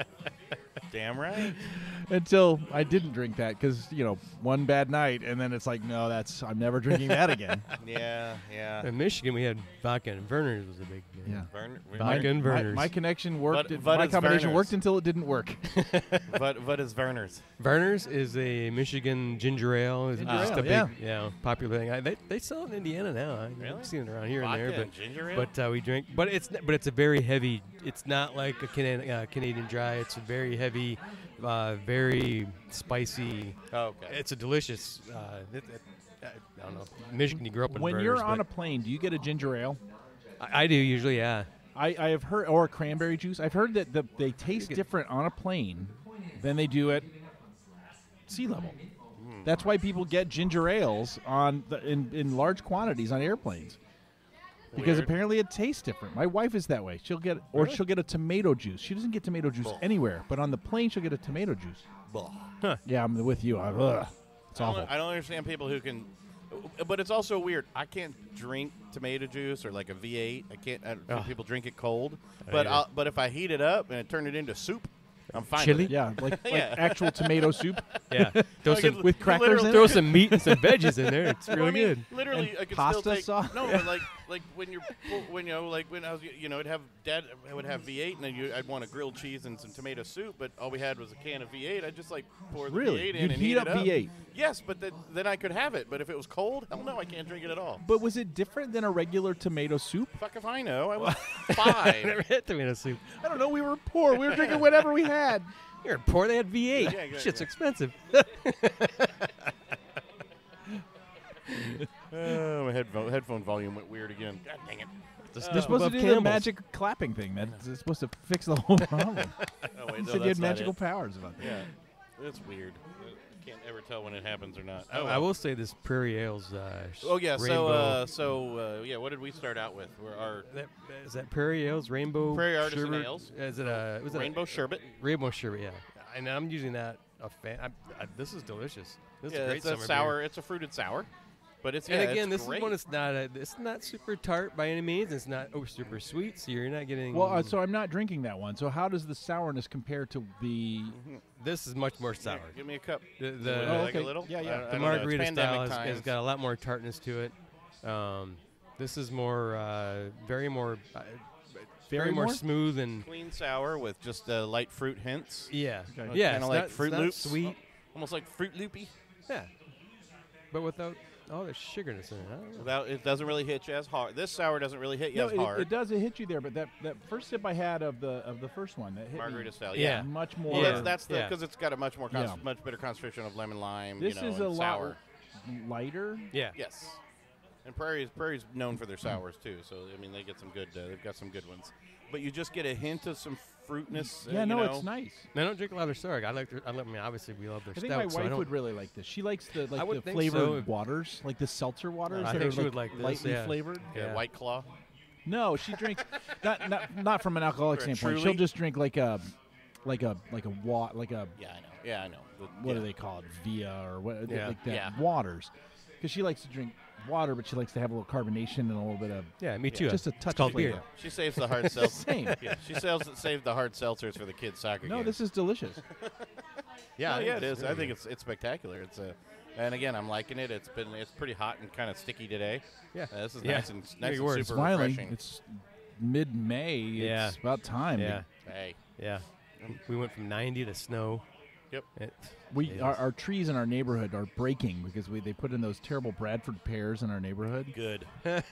Damn right. until I didn't drink that because you know one bad night, and then it's like, no, that's I'm never drinking that again. Yeah, yeah. In Michigan, we had vodka and Verner's was a big. You know, Yeah. Vern, Vodka and My, Verner's. my connection worked. Vod- it- my Vod- combination Verner's. worked until it didn't work. what, what is Verner's? Verner's is a Michigan ginger ale. It's Ginger just ale, a big, yeah. yeah, popular thing. I, they they sell it in Indiana now. I- Really? I've seen it around here Vodka and there, and ginger ale? but but uh, we drink. But it's n- but it's a very heavy. It's not like a Canadian uh, Canadian dry. It's a very heavy, uh, very spicy. Oh, okay. It's a delicious. Uh, it, it, I don't know. Michigan, you grew up in When Verner's, you're on a but plane, do you get a ginger ale? I, I do usually, yeah. I, I have heard, or cranberry juice. I've heard that the, they taste get- different on a plane than they do at sea level. Hmm. That's why people get ginger ales on the, in in large quantities on airplanes. Because Weird. apparently it tastes different. My wife is that way. She'll get, or Really? she'll get a tomato juice. She doesn't get tomato juice Ugh. anywhere, but on the plane she'll get a tomato juice. Ugh. Yeah, I'm with you. I, ugh. It's I awful. don't, I don't understand people who can, but it's also weird. I can't drink tomato juice or like a V eight. I can't. I, Ugh. people drink it cold, I but hate it. I'll, but if I heat it up and I turn it into soup, I'm fine. Chili? With it. Yeah, like, like Yeah. actual tomato soup. Yeah. Throw Like some, it- with you crackers literally- in throw some meat and some veggies in there. It's Well, really I mean, good. Literally, And I could pasta still take sauce? no, but like like when you're when you know like when I was you know I'd have dad I would have V eight and then you, I'd want a grilled cheese and some tomato soup, but all we had was a can of V eight. I just like pour the Really? V eight in You'd and heat eat up it up. V eight? Yes, but then then I could have it. But if it was cold, hell no, I can't drink it at all. But was it different than a regular tomato soup? Fuck if I know. I was five. Never had tomato soup. I don't know. We were poor. We were drinking whatever we had. You're poor. They had V eight. Yeah, exactly. Shit's expensive. Oh, my headphone headphone volume went weird again. God dang it. Just They're supposed to above do the Campbell's. magic clapping thing. Man. It's supposed to fix the whole problem. Oh wait, You no, said you had that's not magical it. powers about that. Yeah, that's weird. I can't ever tell when it happens or not. I, Oh, I well. will say this Prairie Ales. Uh, sh- Oh yeah, so rainbow, uh, so uh, yeah, what did we start out with? We're our that, is that Prairie Ales Rainbow Prairie Artisan sherbet? Ales. Is it a was it rainbow sherbet. a rainbow sherbet? Yeah, and I'm using that. A fan. I, I, this is delicious. This Yeah, is great it's a summer sour. beer. It's a fruited sour, but it's And yeah, again, it's this great. is one. It's not a. It's not super tart by any means. It's not oh super sweet. So you're not getting. Well, uh, so I'm not drinking that one. So how does the sourness compare to the? this is much more sour. Here, give me a cup. The, Would the, you Oh, like a okay. little? Yeah, yeah. I- I the don't know, it's margarita pandemic style has, has times. got a lot more tartness to it. Um, this is more, uh, very more, uh, very, Very more more? smooth and clean sour with just uh, light fruit hints. yeah, Okay. yeah, Kinda it's like not, Fruit it's not Loops. sweet, Almost like Fruit Loopy. yeah, but without Oh, there's sugarness in it. I don't know. Without, it doesn't really hit you as hard. This sour doesn't really hit you No, as it, hard. it does. It hit you there, but that, that first sip I had of the of the first one that hit Margarita me style, Yeah. yeah. much more. Well, that's that's the Yeah. because it's got a much more con- Yeah. much better concentration of lemon lime. this you know, is and a sour. lot lighter. Yeah. Yes. And Prairie's Prairie's known for their sours too, so I mean they get some good. Uh, they've got some good ones, but you just get a hint of some fruitness. Uh, Yeah, you no, know? it's nice. I don't drink a lot of their sour. I like. Their, I, like, I mean, obviously we love their I think stout. my so I wife don't, would really like this. She likes the I like would the think flavored so. waters, like the seltzer waters I that think are she like would like this, lightly yeah. flavored. Yeah, Yeah. White Claw. No, she drinks not, not not from an alcoholic Or a standpoint. Truly? She'll just drink like a like a like a wa- like a Yeah, I know. Yeah, I know. The- what yeah. do they call it? Via or what? Yeah. Like that Yeah. waters. Because she likes to drink water, but she likes to have a little carbonation and a little bit of Yeah, me too. just a touch It's called of flavor. beer. She saves the hard seltzer. Same. Yeah, she sells saved the hard seltzers for the kids' soccer No, games. this is delicious. Yeah, No, I think yeah, it it's is. I really think good. it's it's spectacular. It's a, and again, I'm liking it. It's been it's pretty hot and kind of sticky today. Yeah. Uh, this is Yeah. nice and nice Your and words. super Finally, refreshing. it's mid-May. Yeah. It's about time. Yeah, Hey, yeah. We went from ninety to snow. Yep. It, We Jesus. our, our trees in our neighborhood are breaking because we they put in those terrible Bradford pears in our neighborhood. good.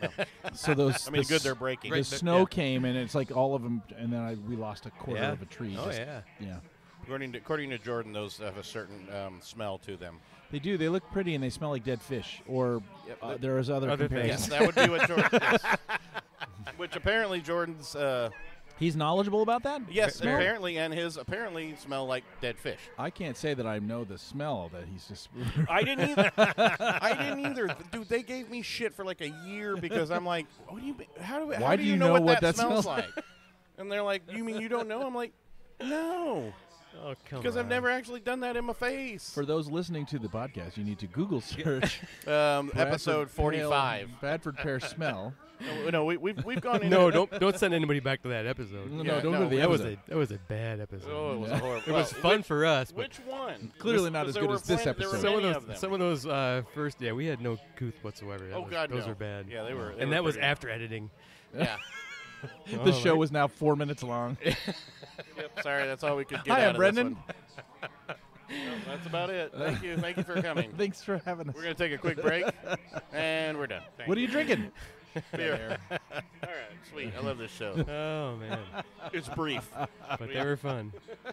So those I mean, the good. s- They're breaking. The Right, but- snow yeah. came and it's like all of them, and then I, we lost a quarter yeah. of a tree. Oh just- yeah. yeah. According to according to Jordan, those have a certain um, smell to them. They do. They look pretty and they smell like dead fish. Or Yep. uh, there is other, Other comparisons. things. Yes, that would be what Jordan. Yes. Which apparently Jordan's. Uh, He's knowledgeable about that. yes, Very. apparently, and his apparently smell like dead fish. I can't say that I know the smell that he's just. I didn't either. I didn't either, dude. They gave me shit for like a year because I'm like, what do you? mean- How do? How Why do do you you know, know what, what that, that smells smells like? And they're like, you mean you don't know? I'm like, no, Oh come because I've on. never actually done that in my face. For those listening to the podcast, you need to Google search um, Bradford episode forty-five. Pale- Bradford pear smell. No, no, we, we've we've gone into No, don't don't send anybody back to that episode. No, Yeah, no, don't no, go to the that was episode. a that was a bad episode. Oh, it was Yeah. a horrible. It was well, fun which, for us, but Which one? Clearly not as There good were as this plenty- there were episode. some of many those them. some of those uh, first yeah we had no couth whatsoever. That Oh was, God, those no. were bad. Yeah, they were. they and were that was pretty- after editing. Yeah. Oh, The show right. was now four minutes long. Yep, sorry, that's all we could get Hi, out I'm of Brendan. this one. No, that's about it. Thank you. Thank you for coming. Thanks for having us. We're going to take a quick break, and we're done. Thank What are you drinking? Beer. All right, sweet. I love this show. Oh man, It's brief. but they were fun.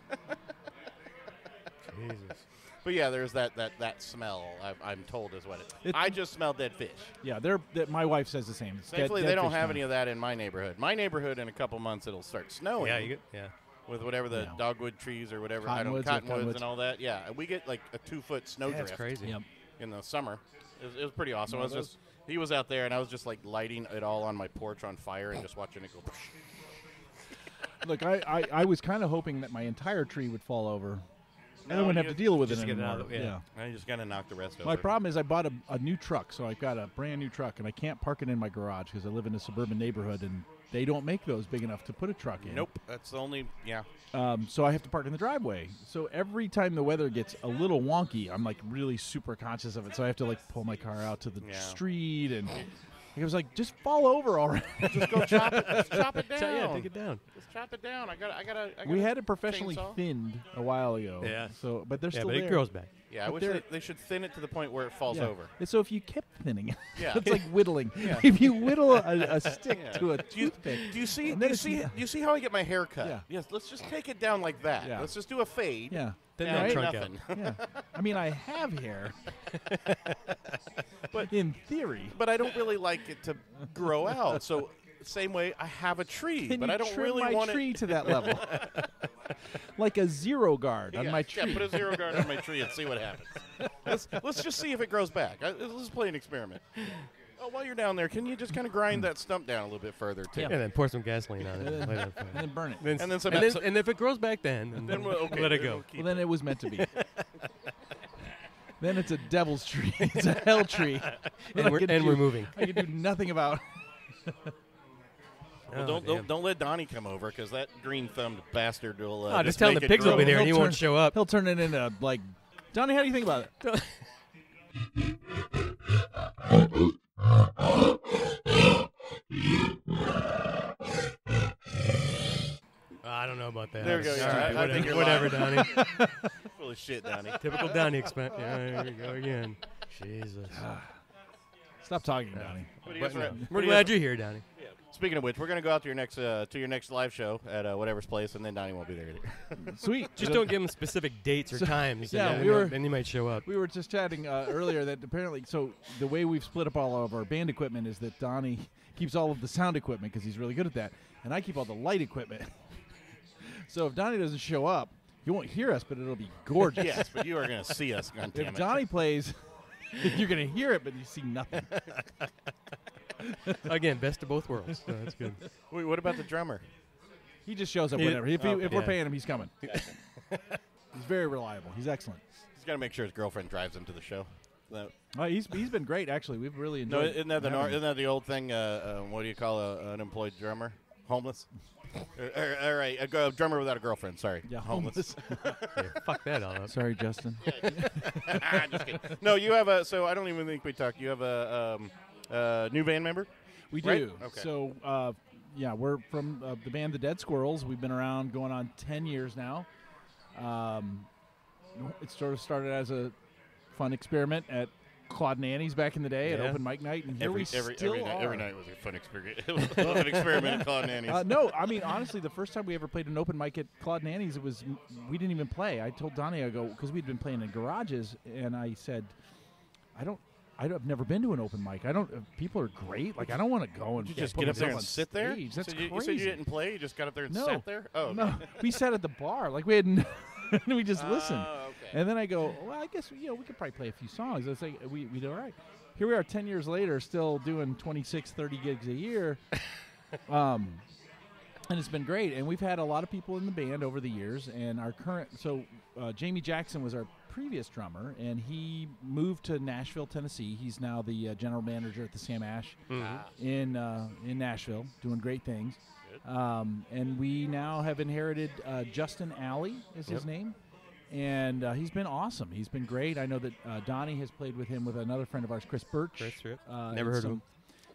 Jesus. But yeah, there's that that, that smell, I've, I'm told, is what it is. It- I just smell dead fish. Yeah, they're. they my wife says the same. It's dead- Thankfully, dead they don't fish have smell. any of that in my neighborhood. My neighborhood, in a couple months, it'll start snowing. Yeah, you get, yeah. with whatever the Yeah. dogwood trees or whatever, I don't, Cottonwoods or cottonwoods cottonwoods. and all that. Yeah, we get like a two foot snow That's drift crazy. Yep. in the summer. It was, it was pretty awesome. No, I was those- just he was out there and I was just like lighting it all on my porch on fire and just watching it go. Look, I, I, I was kind of hoping that my entire tree would fall over. No, I wouldn't have you to deal with it just get it anymore. out of the- yeah. I just gotta knock the rest over. My problem is I bought a, a new truck, so I've got a brand new truck, and I can't park it in my garage because I live in a suburban neighborhood, and they don't make those big enough to put a truck in. Nope, that's the only. Yeah, Um, so I have to park in the driveway. So every time the weather gets a little wonky, I'm like really super conscious of it. So I have to like pull my car out to the Yeah. street, and I was like, just fall over already. just go chop it. Just chop it down. So, yeah, take it down. Just chop it down. I got. I got. I We had it professionally chainsaw. thinned a while ago. Yeah. So, but they're Yeah, still but there. it grows back. Yeah, I but wish they're- they, they should thin it to the point where it falls Yeah. over. And so if you kept thinning it, Yeah. it's like whittling. Yeah. If you whittle a, a stick Yeah. to a Do you, toothpick, do you see? and Do then you it's- see? Do you see how I get my hair cut? Yeah. Yes. Let's just take it down like that. Yeah. Let's just do a fade. yeah, Then and no trunk nothing. yeah. I mean, I have hair, But- in theory, But I don't really like it to grow out. So same way I have a tree, can but you I don't trim really my want tree it. to that level, like a zero guard on yeah, my yeah, tree. put a zero guard on my tree and see what happens. Let's, let's just see if it grows back. I, let's just play an experiment. Oh, while you're down there, can you just kind of grind that stump down a little bit further too? And then pour some gasoline on it. And and then, light it on fire. and then burn it. Then, And then some- and, then, some- and if it grows back, then then, Then we'll okay, let it then go. we'll keep Well, then it. it was meant to be. Then it's a devil's tree. It's a hell tree. that I And we're can and do- we're moving. I can do nothing about. Well, Oh, don't, damn. don't don't let Donnie come over because that green-thumbed bastard will. Uh, Oh, just tell him make the it pigs will grow. be there and he He'll won't turn- show up. He'll turn it into like, Donnie. How do you think about it? I don't know about that. There we go, All yeah, right, I- I think whatever, you're whatever, lying. Donnie. Full of shit, Donnie. Typical Donnie expense. Yeah, there we go again. Jesus. Stop talking, Donny. But he But is no, right- we're but he glad is- you're here, Donny. Speaking of which, we're gonna go out to your next uh, to your next live show at uh, whatever's place, and then Donnie won't be there either. Sweet. Just don't give them specific dates or times. yeah, and we then, were- then you might show up. We were just chatting uh, earlier that apparently, so the way we've split up all of our band equipment is that Donnie keeps all of the sound equipment because he's really good at that, and I keep all the light equipment. So if Donnie doesn't show up, you won't hear us, but it'll be gorgeous. Yes, but you are gonna see us. God damn If it. Donnie plays, you're going to hear it, but you see nothing. Again, best of both worlds. So that's good. Wait, what about the drummer? He just shows up He- whenever. If, he, oh, if we're yeah. paying him, he's coming. He's very reliable. He's excellent. He's got to make sure his girlfriend drives him to the show. No, Uh, he's he's been great, actually. We've really no enjoyed. isn't that the having nor- him. isn't that the old thing? Uh, uh, what do you call a, an unemployed drummer? Homeless. or, or, all right, a go- drummer without a girlfriend. Sorry, Yeah, homeless. Yeah, fuck that all up. Sorry, Justin. Just kidding. No, you have a. So I don't even think we talked. You have a um, uh, new band member. We Right? do. Okay. So, uh, yeah, we're from uh, the band The Dead Squirrels. We've been around going on ten years now. Um, it sort of started as a fun experiment at Claude and Annie's back in the day at Yeah. open mic night, and here Every we every still every night, are. every night was a fun experience. It was an experiment at Claude and Annie's. Uh, no, I mean honestly, the first time we ever played an open mic at Claude and Annie's, it was we didn't even play. I told Donnie, I go because we'd been playing in garages, and I said, I don't. I don't, I've never been to an open mic. I don't. Uh, people are great. Like I don't want to go and Did you just put get up there myself and on sit there? stage. That's so you, crazy. you said you didn't play. You just got up there and No. sat there. Oh No, we sat at the bar. Like we had, n- we just Oh, listened. okay. And then I go, well, I guess you know we could probably play a few songs. It's like we we did all right. Here we are, ten years later, still doing twenty-six, thirty gigs a year, um, and it's been great. And we've had a lot of people in the band over the years. And our current, so uh, Jamie Jackson was our previous drummer, and he moved to Nashville, Tennessee. He's now the uh, general manager at the Sam Ash in uh, in Nashville, doing great things. Um, and we now have inherited uh, Justin Alley is his Yep. name, and uh, he's been awesome. He's been great. I know that uh, Donnie has played with him with another friend of ours, Chris Burch. Chris, yep. Uh, Never and heard of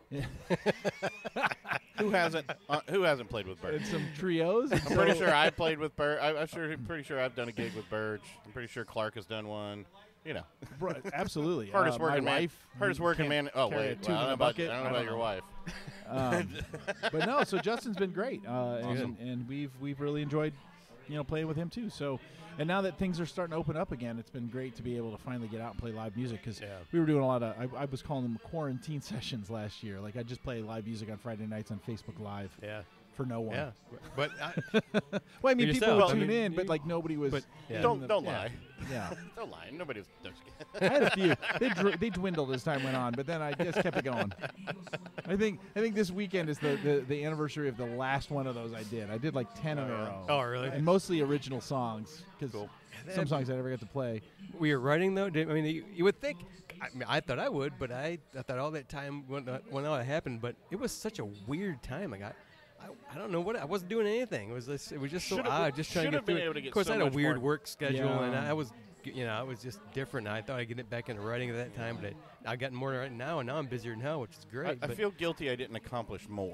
some- Who hasn't? Uh, who hasn't played with Burch? And some trios. I'm pretty sure I played with Burch. I'm sure. Pretty sure I've done a gig with Burch. I'm pretty sure Clark has done one. You know, Bro, absolutely. hardest uh, working my man. Wife, Hardest who working can't man. Oh carry a wait, tube well, I in don't know a about, bucket. I don't know I about don't your know. wife. Um, but no, so Justin's been great, uh, and, Awesome. and we've we've really enjoyed, you know, playing with him too. So, and now that things are starting to open up again, it's been great to be able to finally get out and play live music because Yeah. we were doing a lot of. I, I was calling them quarantine sessions last year. Like I just play live music on Friday nights on Facebook Live Yeah. for no one. Yeah. But I, Well, I mean, For people yourself, would I tune mean, in, but you- like nobody was. but, yeah. in Don't the- don't yeah. lie. Yeah. Don't lie. Nobody's. I had a few. They, dr- they dwindled as time went on, but then I just kept it going. I think I think this weekend is the, the, the anniversary of the last one of those I did. I did like ten in a row. Oh, really? And mostly original songs because Cool. some songs I never got to play. we were writing though. Did, I mean, you, you would think. I, mean, I thought I would, but I, I thought all that time when uh, when all that happened. But it was such a weird time. Like I, I, I don't know what I wasn't doing anything. It was just, it was just so Should've- odd. Just trying to should've get through been it. able to get Of course, so I had a much weird more- work schedule, and I, Yeah. I was, you know, I was just different. I thought I'd get it back into writing at that time, but I, I got more right now, and now I'm busier now, which is I, great. I but feel guilty. I didn't accomplish more.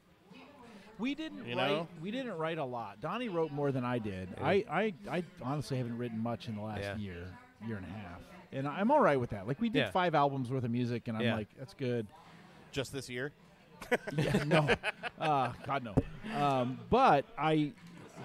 We didn't You write. know? We didn't write a lot. Donnie wrote more than I did. Yeah. I, I, I honestly haven't written much in the last Yeah. year, year and a half, and I'm all right with that. Like we did Yeah. five albums worth of music, and I'm Yeah. like, that's good. Just this year. Yeah, no, uh, God no. Um, but I,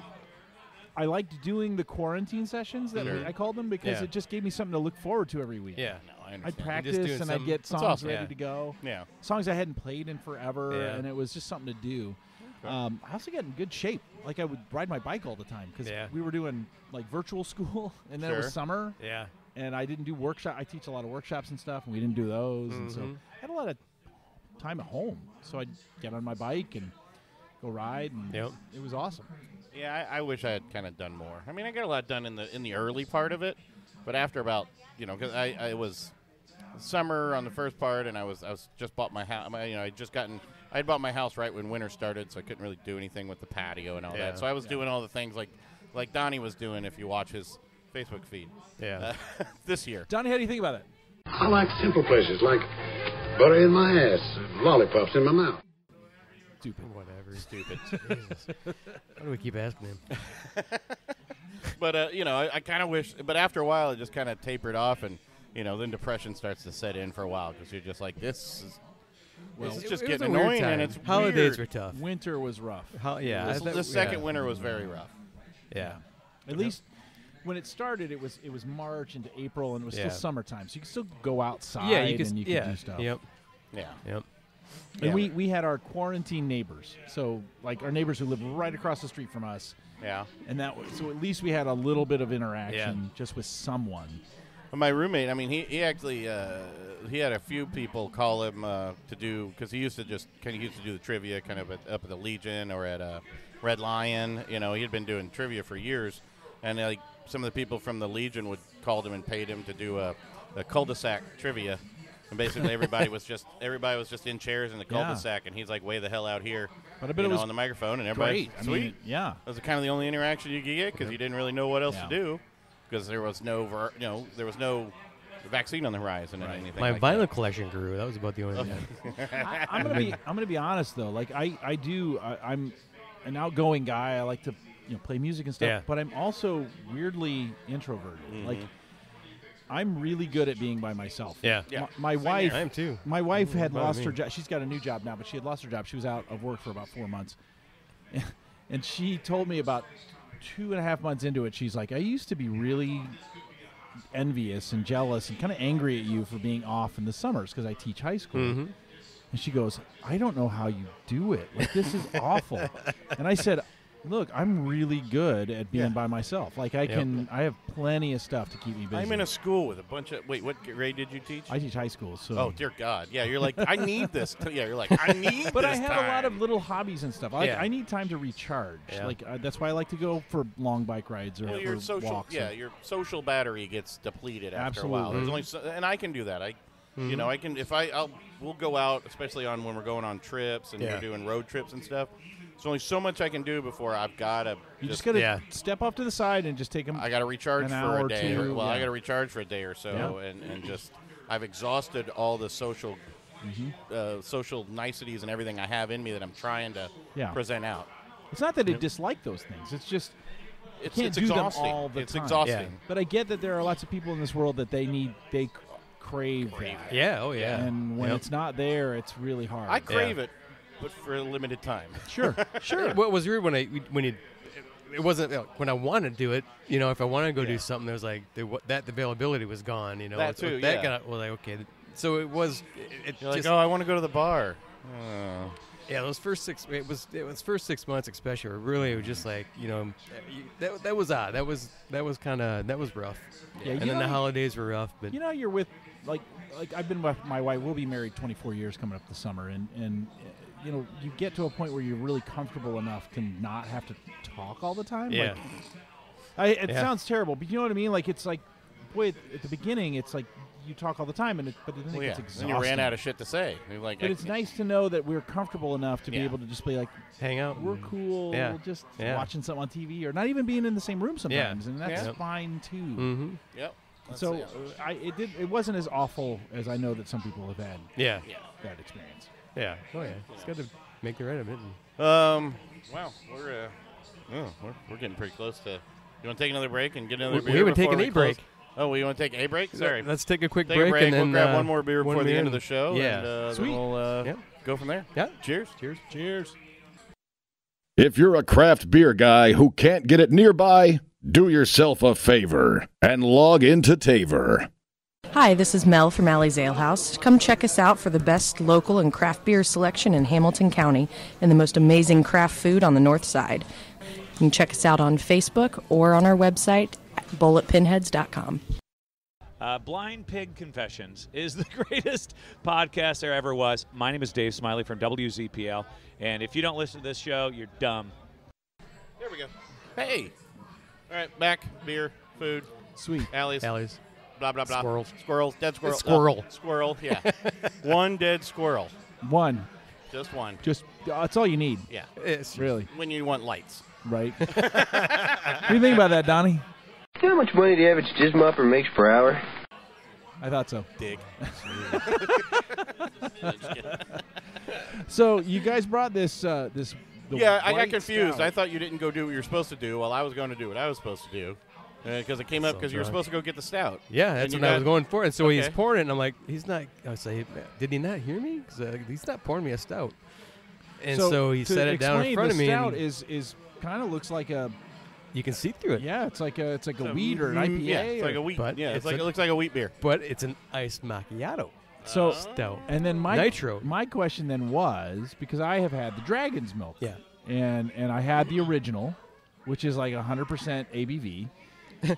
I liked doing the quarantine sessions that Sure. I called them because Yeah. it just gave me something to look forward to every week. yeah, No, I I'd understand. practice doing and I'd something- get That's songs awesome. ready Yeah. to go. Yeah. Songs I hadn't played in forever, Yeah. and it was just something to do. Okay. Um, I also got in good shape. Like I would ride my bike all the time because Yeah. we were doing like virtual school, and then it Sure. was summer, yeah. and I didn't do workshop. I teach a lot of workshops and stuff, and we didn't do those, and so Mhm. I had a lot of time at home. So I'd get on my bike and go ride, and Yep. it was awesome. Yeah, I, I wish I had kind of done more. I mean, I got a lot done in the in the early part of it, but after about you know, because I, I was summer on the first part, and I was I was just bought my house. You know, I just gotten I had bought my house right when winter started, so I couldn't really do anything with the patio and all Yeah. that. So I was doing all the things like like Donnie was doing. If you watch his Facebook feed, Yeah. uh, this year. Donnie, how do you think about it? I like simple pleasures like butter in my ass, lollipops in my mouth. Stupid. Whatever. Stupid. Jesus. Why do we keep asking him? But uh, you know, I, I kind of wish. But after a while, it just kind of tapered off, and you know, then depression starts to set in for a while because you're just like, this is, Well, this is it- just it was getting a weird annoying, and time. it's Holidays weird. were tough. Winter was rough. How, yeah, This, I- that- the second yeah. winter was very rough. Yeah. At least when it started, it was it was March into April, and it was Yeah. still summertime, so you could still go outside Yeah, you could. and you could yeah. do stuff. Yep. Yeah. Yep. And Yeah. we, we had our quarantine neighbors, so like our neighbors who lived right across the street from us, Yeah. and that was, so at least we had a little bit of interaction just with someone. Well, my roommate, I mean, he, he actually uh, he had a few people call him uh, to do, because he used to just kind of used to do the trivia kind of at, up at the Legion or at uh, Red Lion. You know, he had been doing trivia for years, and like some of the people from the Legion would call him and paid him to do a, a cul-de-sac trivia. And basically, everybody was just everybody was just in chairs in the Yeah. cul-de-sac, and he's like way the hell out here, But I bet you it know, was on the microphone, and everybody Great. I sweet. mean, yeah. That was kind of the only interaction you could get because you didn't really know what else Yeah. to do because there was no, ver- you know, there was no vaccine on the horizon or anything. My like vinyl that. collection grew. That was about the only thing. I, I'm gonna be I'm gonna be honest though. Like I I do I, I'm an outgoing guy. I like to you know play music and stuff. Yeah. But I'm also weirdly introverted. Mm-hmm. Like I'm really good at being by myself. Yeah. Yeah. My, my Same wife. I am too. My wife had bother lost me. her job. She's got a new job now, but she had lost her job. She was out of work for about four months, and she told me about two and a half months into it. She's like, I used to be really envious and jealous and kind of angry at you for being off in the summers because I teach high school. Mm-hmm. And she goes, I don't know how you do it. Like, this is awful. And I said, look, I'm really good at being Yeah. by myself. Like, I Yep. can, I have plenty of stuff to keep me busy. I'm in a school with a bunch of. Wait, what grade did you teach? I teach high school, so. Oh dear God! Yeah, you're like I need this. T- yeah, you're like I need. But I this have time. a lot of little hobbies and stuff. I, like, Yeah. I need time to recharge. Yeah. Like uh, that's why I like to go for long bike rides or Well, for your social, walks. yeah, and- your social battery gets depleted after a while. Absolutely. There's only, so, and I can do that. I, you know, I can if I, I'll, we'll go out, especially on when we're going on trips and Yeah. we're doing road trips and stuff. There's only so much I can do before I've got to. you just gotta yeah. step off to the side and just take them. I got to recharge An for hour a or day. two, well, I yeah. got to recharge for a day or so, Yeah. and, and just I've exhausted all the social, Mm-hmm. uh, social niceties and everything I have in me that I'm trying to Yeah. present out. It's not that I dislike those things. It's just It's, can't it's do them exhausting. all the it's time. exhausting. Yeah. But I get that there are lots of people in this world that they need, they c- crave, Crave that. Yeah. Oh yeah. And when Yep. it's not there, it's really hard. I crave it, but for a limited time. sure, sure. What was weird when I when you it wasn't you know, when I wanted to do it. You know, if I wanted to go Yeah. do something, there was like there, wa- that availability was gone. You know, That With- too, with That yeah. got well, like okay. So it was. It, it You're like, just, oh, I want to go to the bar. Oh. Yeah, those first six. It was it was first six months, especially. Were really, it was just like you know, you- that that was odd. That was that was kind of that was rough. Yeah, and you then know- the holidays were rough. But You know, you're with like like I've been with my wife. We'll be married twenty-four years coming up this summer, and and uh, you know, you get to a point where you're really comfortable enough to not have to talk all the time. yeah, Like, I, it Yeah. sounds terrible, but you know what I mean. Like it's like, boy, at, at the beginning, it's like you talk all the time, and it, but then Well, it yeah. gets exhausting. Then you ran out of shit to say. You're like, But I it's can't- nice to know that we're comfortable enough to be Yeah. able to just be like, hang out. we're and- cool, Yeah. just Yeah. watching something on T V, or not even being in the same room sometimes, and that's Yeah. fine too. Mm-hmm. Yep. That's So it. uh, I it did it wasn't as awful as I know that some people have had Yeah. Yeah. that experience. Yeah. Oh yeah. It's got to make the right of it. and- Um. Wow. We're uh. Oh, we're, we're getting pretty close to. You want to take another break and get another We- beer? we haven't before taken we a close? break. Oh, we want to take a break? Sorry. Let's take a quick Take break, a break. and then we'll grab uh, one more beer before the beer end of and- the show. Yeah. And, uh, Sweet. Then we'll uh, Yeah. go from there. Yeah. Cheers. Cheers. Cheers. If you're a craft beer guy who can't get it nearby, do yourself a favor and log into Tavour. Hi, this is Mel from Alley's Alehouse. Come check us out for the best local and craft beer selection in Hamilton County and the most amazing craft food on the north side. You can check us out on Facebook or on our website at bullet pinheads dot com. Uh, Blind Pig Confessions is the greatest podcast there ever was. My name is Dave Smiley from W Z P L, and if you don't listen to this show, you're dumb. There we go. Hey. All right. Back. Beer. Food. Sweet. Alleys. Alleys. Blah, blah, blah. Squirrels. Squirrels. Dead squirrel. Squirrel. Uh, squirrel. Yeah. One dead squirrel. One. Just one. Just uh, that's all you need, Yeah. It's really. When you want lights. Right? What do you think about that, Donny? You know how much money the average jizz mopper makes per hour? I thought so. Dig. So you guys brought this uh, this. The Yeah, I got white confused. stout. I thought you didn't go do what you're supposed to do while I was going to do what I was supposed to do. Because uh, it came up So because you were drunk. supposed to go get the stout. Yeah, And that's you what I got- was going for. And so he's Okay. pouring it, and I'm like, he's not. I was like, did he not hear me? 'Cause, uh, he's not pouring me a stout. And so, he to set it down in explain, front the of me. stout and is is kind of looks like a you can see through it. yeah, it's like a it's like a So, wheat or an mm, I P A. Yeah, it's like or- a wheat. But Yeah, it's, it's like a- it looks like a wheat beer. But it's an iced macchiato so stout. and then my Nitro. my question then was because I have had the Dragon's Milk. Yeah. And and I had the original, which is like one hundred percent A B V. so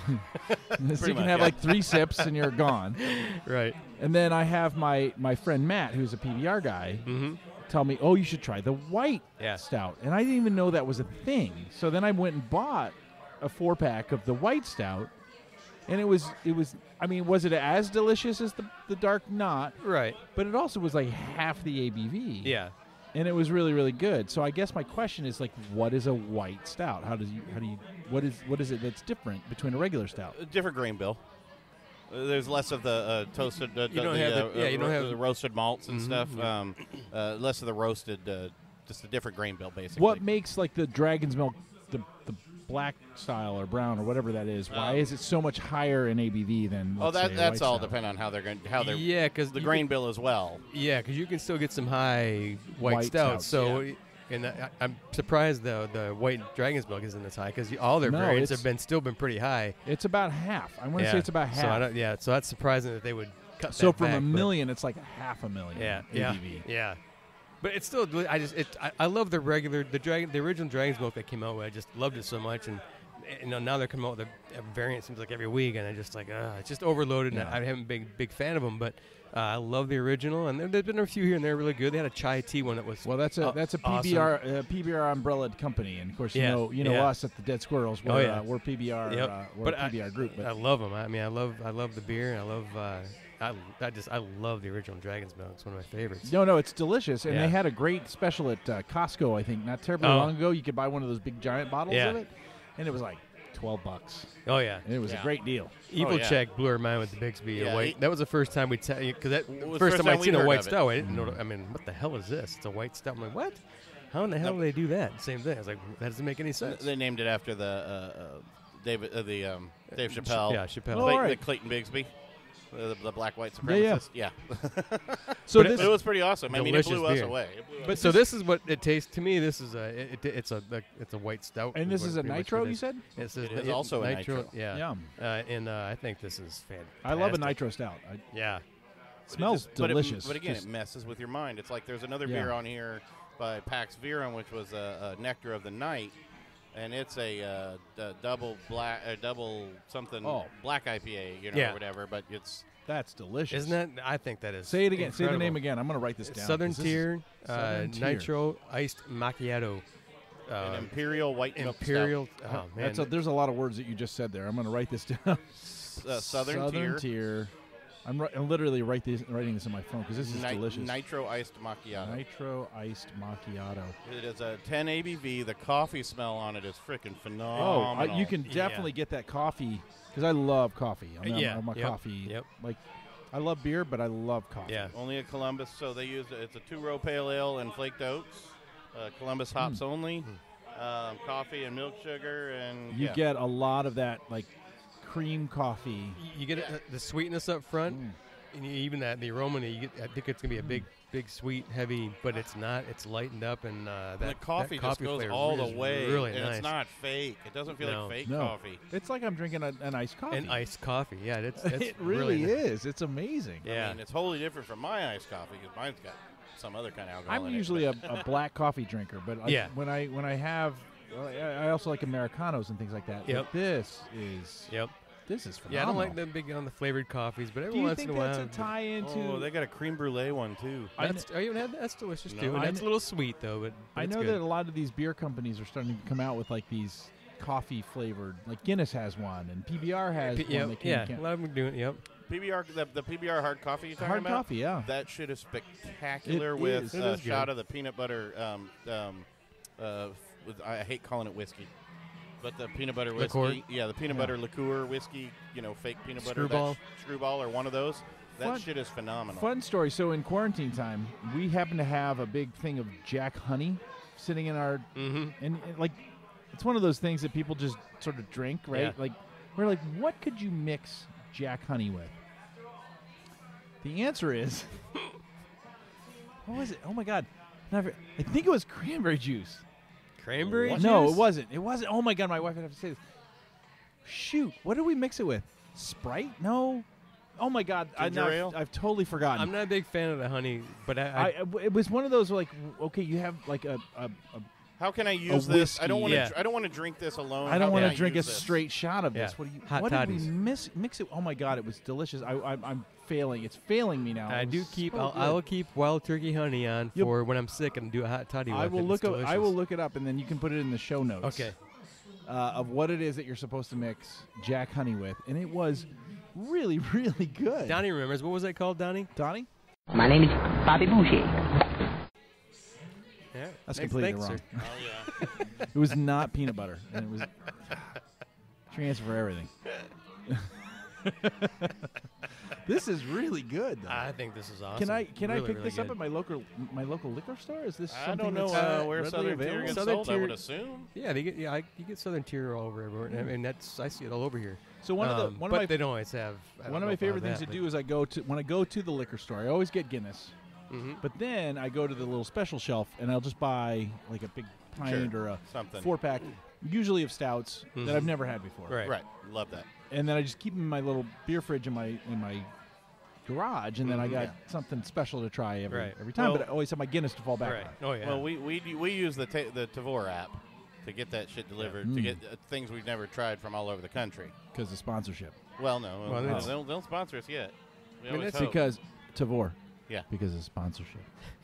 you Pretty can much, have yeah. like three sips and you're gone. Right. And then I have my my friend Matt, who's a P B R guy, Mm-hmm. tell me, "Oh, you should try the white Yeah. stout." And I didn't even know that was a thing. So then I went and bought a four pack of the white stout, and it was it was. I mean, was it as delicious as the the dark? Not, Right. but it also was like half the A B V. Yeah. And it was really, really good. So I guess my question is like, what is a white stout? How does you, how do you, what is, what is it that's different between a regular stout? A different grain bill. Uh, there's less of the uh, toasted, uh, You don't the, have the- uh, yeah, you don't ro- have- the roasted malts and Mhm, stuff. yeah. Um, uh, less of the roasted, uh, just a different grain bill, basically. What makes like the Dragon's Milk, the the black style or brown or whatever that is? Why Um, is it so much higher in A B V than? Oh, let's that say, a that's white all stout? depend on how they're going, how they're Yeah, because the grain bill as well. Yeah, because you can still get some high white, White stouts. stouts, So, and I, I'm surprised the the white Dragon's Milk isn't as high because all their No, variants it's- have been still been pretty high. It's about half. I want to yeah. say it's about half. So I don't, yeah, so that's surprising that they would cut So that from back, a but- million, it's like a half a million. Yeah, A yeah, B V. yeah. But it's still, I just, it, I, I love the regular, the dragon, the original Dragon's Milk that came out with. I just loved it so much, and you know now they're coming out with a, a variant seems like every week, and I just like, uh, it's just overloaded. Yeah. And I, I haven't been big fan of them, but uh, I love the original, and there, there's been a few here and there really good. They had a chai tea one that was Well, that's a uh, that's a awesome. P B R uh, P B R umbrella company, and of course you Yeah, know you know yeah. us at the Dead Squirrels. We're, Oh, yeah. uh, we're P B R. Yep. Uh, we're But a P B R group. But I love them. I mean, I love, I love the beer. And I love, uh, I, I just, I love the original Dragon's Milk. It's one of my favorites. no, no, it's delicious, and Yeah. they had a great special at uh, Costco. I think not terribly Oh. long ago. You could buy one of those big giant bottles Yeah. of it, and it was like twelve bucks. Oh yeah, And it was Yeah. a great deal. Evil yeah. Check blew our mind with the Bixby Yeah, a white. he- that was the first time we because that It was first first time time I'd we seen a heard white of it. stout. I didn't know. I mean, what the hell is this? It's a white stout. I'm like, what? How in the hell Nope. do they do that? Same thing. I was like, that doesn't make any sense. They named it after the uh, uh, David, uh, the um, Dave Chappelle. Yeah, Chappelle. Oh, Clayton, all right. the Clayton Bigsby, the, the black white Yeah, yeah. supremacist. Yeah. So But this But it was pretty awesome. I mean, it Delicious blew us beer. away. It blew us But so this is what it tastes to me. This is a it, it, it's a like, it's a white stout. and this what is it a pretty much nitro. what it You is. said? It, says It is ni- also a nitro. Yeah. Yum. Uh, and uh, I think this is fantastic. I love a nitro stout. I, Yeah. it But it smells just- but it- delicious. But, again, Just- it messes with your mind. It's like there's another Yeah. beer on here by Pax Virum, which was a, a Nectar of the Night, and it's a, uh, d- double black, uh, double something Oh. black I P A, you know, Yeah. or whatever. But it's that's delicious. Isn't that? I think that is. Say it again. Say the incredible. name again. I'm going to write this down. Southern 'cause this is- Tier, uh, Southern Tier. Nitro Iced Macchiato. an Uh, Imperial White Milk Imperial. Oh man, That's a, there's a lot of words that you just said there. I'm going to write this down. Stout. Uh, Southern, Southern Tier, Tier. I'm, ri- I'm literally write this, writing this in my phone because this is Ni- delicious. Nitro Iced Macchiato. Nitro iced macchiato. It is a ten A B V. The coffee smell on it is freaking Oh, phenomenal. I, you can Yeah. definitely get that coffee because I love coffee. I'm, I'm- Yeah, I'm a yep, coffee. yep. Like, I love beer, but I love coffee. yeah. Only at Columbus, so they use it's a two-row pale ale and flaked oats. Uh, Columbus Hmm. hops only. Um, coffee and milk sugar, and You yeah. get a lot of that like cream coffee. You get it, the sweetness up front, Mm. and you, even that the aroma. You get, I think it's gonna be a big, big sweet, heavy, but it's not. It's lightened up, and uh, that And the coffee, that coffee just goes flavor all is the way, Really and nice. it's not fake. It doesn't feel No. like fake No. coffee. It's like I'm drinking a, an iced coffee. And iced coffee. Yeah, it's, it's it really nice. is. It's amazing. Yeah. I mean, it's wholly different from my iced coffee because mine's got some other kind of alcohol. I'm in usually it, a, a black coffee drinker, but I, Yeah. when I when I have, well, I I also like Americanos and things like that. Yep. But this is Yep. this is Yeah, I don't phenomenal. like them big on the flavored coffees, but every Do you once think in a while. that's a tie into? Oh, they got a creme brulee one too. I That's, oh, you haven't had that? That's delicious No. too. And I that's kn- a little sweet though, but, but I it's know good. that a lot of these beer companies are starting to come out with like these coffee flavored. Like Guinness has one, and P B R has P- one. yep, that came yeah, can- a lot of them are doing it. Yep. P B R, the, the P B R hard coffee you're talking hard about? coffee. Yeah. That shit is spectacular It with is. It a is good. shot of the peanut butter. Um, um, uh, with, I hate calling it whiskey, but the peanut butter whiskey. Liqueur? Yeah, the peanut Yeah. butter liqueur whiskey. You know, fake peanut butter. Screwball? that sh- screwball or one of those. That Fun- shit is phenomenal. Fun story. So in quarantine time, we happen to have a big thing of Jack Honey sitting in our Mm-hmm. and, and, like it's one of those things that people just sort of drink, right? Yeah. Like We're like, what could you mix Jack Honey with? The answer is, what was it? Oh my God, Never, I think it was cranberry juice. Cranberry What? juice? No, it wasn't. It wasn't. Oh my God, my wife would have to say this. Shoot, what did we mix it with? Sprite? No. Oh my God, I, Ginger now ale? I've, I've totally forgotten. I'm not a big fan of the honey, but I, I, I, it was one of those like, okay, you have like a, a, a How can I use this? I don't want to. Yeah. I don't want to drink this alone. I don't want to drink a straight shot of Yeah. this. What do you? Hot what did we toddies. miss, mix it? Oh my God, it was delicious. I, I, I'm failing. It's failing me now. I It do was keep. so I'll, good. I will keep wild turkey honey on Yep. for when I'm sick and do a hot toddy. I with will it. look. It's Up, I delicious. will look it up, and then you can put it in the show notes. Okay. Uh, of what it is that you're supposed to mix Jack Honey with, and it was really, really good. Donny remembers. What was that called, Donny? Donny? My name is Bobby Boucher. Yeah. That's Thanks- completely thanks, wrong. sir. Oh yeah. It was not peanut butter, and it was transfer for everything. This is really good, though. I think this is awesome. Can I can I Really, pick really this up good. at my local my local liquor store? Is this I something don't know that's uh, where readily Southern Tier available? gets Southern sold. I Tier- would assume. Yeah, they get. Yeah, I, you get Southern Tier all over everywhere, and, and that's I see it all over here. So one of Um, the one but of my they don't always have. I don't one of know my if I'll favorite have things that, to but- do is I go to when I go to the liquor store. I always get Guinness, Mhm. but then I go to the little special shelf and I'll just buy like a big pint Sure. or a Something. four pack, usually of stouts Mhm. that I've never had before. Right. Right. Love that. And then I just keep them in my little beer fridge in my in my garage, and then I Mhm. got Yeah. something special to try every Right. every time. Well- but I always have my Guinness to fall back Right. on. Oh yeah. Well, we we do- we use the ta- the Tavour app to get that shit delivered to Mm. get uh, things we've never tried from all over the country. Because of sponsorship. Well, no, Well, well, no, that's- they don't, they don't sponsor us yet. We I mean, always that's hope. Because Tavour. Yeah. Because of sponsorship.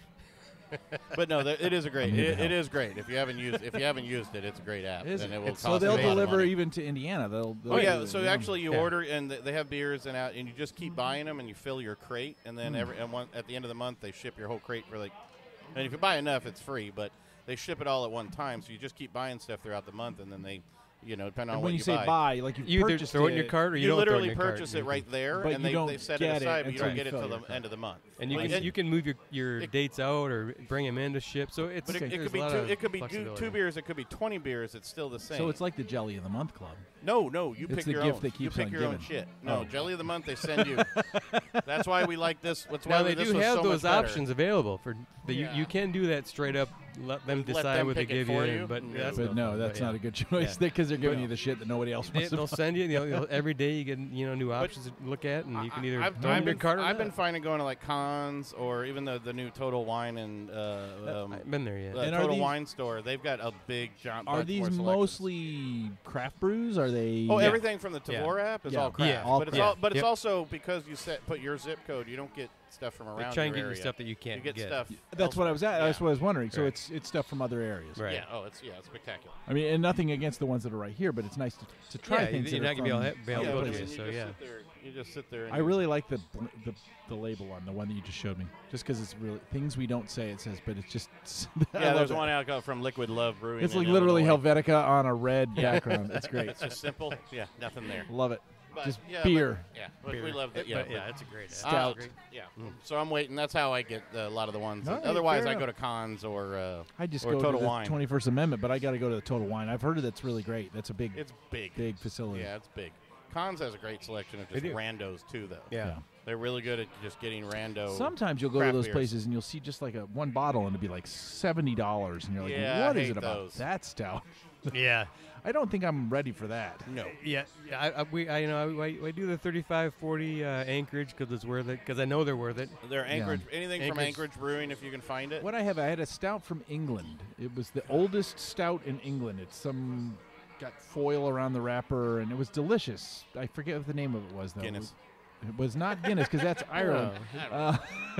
But no, th- it is a great. I need It, the it help. is great. If you haven't used if you haven't used it, it's a great app. Is and it? it will It's- cost so they'll a lot of deliver money. even to Indiana. They'll. they'll Oh yeah, do- so yeah. actually you Yeah. order and th- they have beers and out, and you just keep buying them and you fill your crate, and then Mm. every and one, at the end of the month they ship your whole crate for like, and if you buy enough, it's free, but they ship it all at one time, so you just keep buying stuff throughout the month, and then they, you know, depending on And what when you, you say buy. buy, like you you either purchased throw it in your cart or you, You, don't literally throw it in your purchase cart. it right there, But and you they, don't they set get it it aside, but you until don't you get it fill till your the cart. end of the month. And you Like, can and- you can move your, your It- dates out or bring them in to ship. So it's But it, it there's could be a lot two, of it could be two, flexibility. two beers, it could be twenty beers. It's still the same. So it's like the Jelly of the Month Club. no, no. You It's pick the your gift own. that keeps you pick on your own giving. shit. No, Oh. Jelly of the Month they send you. That's why we like this. That's why Now they this do was have so those much better. options available for the, Yeah. you, you can do that straight up. Let them Let decide them what they pick it give for you, you? but No. that's But no, fun, that's but not yeah. a good choice Yeah. because they're giving But- you the shit that nobody else They, wants to they'll buy. send you, you know, every day. You get you know new options to look at, and you can either I've, throw them I've in your been, cart or I've been not. finding going to like cons or even the the new Total Wine and uh, um, I've been there yet. the And are Total these- Wine store. They've got a big giant. Are bunch these more selections. mostly craft brews? Are they? Oh, Yeah. everything from the Yeah. Tavour app is Yeah. all craft. Yeah. All but it's craft. all, but it's Yep. also because you set put your zip code, you don't get stuff from They around try and your get you area. stuff that you can't You get, get. stuff. That's what I was at. Yeah. That's what I was wondering. So Right. it's it's stuff from other areas. Right. Yeah. Oh, it's yeah, it's spectacular. I mean, and nothing against the ones that are right here, but it's nice to, to try Yeah, things. you're that not are gonna be able from to- be able other to go to places. you, so you yeah. just sit there, you just sit there. And I you- really like the, the the label one, the one that you just showed me, just because it's really things we don't say. It says, but it's just I Yeah, love there's it. one out go from Liquid Love Brewing. It's in like literally Illinois. Helvetica on a red background. It's great. It's just simple. Yeah, nothing there. Love it. But, Just yeah, beer. But, yeah, but Beer. we love that. It- Yeah, but yeah, but- it's a great app. Stout. Great. Yeah. So I'm waiting. That's how I get uh, a lot of the ones. All right, Otherwise, fair I go to enough. cons or uh, I just or go Total to the Wine. twenty-first Amendment, but I got to go to the Total Wine. I've heard that's really great. That's a big, It's big. big facility. Yeah, it's big. Cons has a great selection of They just do. randos too, though. Yeah. They're really good at just getting rando. Sometimes you'll go to craft those beers. places and you'll see just like a one bottle and it'll be like seventy dollars, and you're like, Yeah, what I is hate it about those. that stout? Yeah. I don't think I'm ready for that. No. Yeah, yeah. I, I, we, I, you know, I, I do the thirty-five forty uh, Anchorage because it's worth it. Because I know they're worth it. They're Anchorage. Anything from Anchorage. Anchorage Brewing, if you can find it. What I have, I had a stout from England. It was the oldest stout in England. It's some got foil around the wrapper, and it was delicious. I forget what the name of it was though. Guinness. It was not Guinness because that's Ireland. Uh,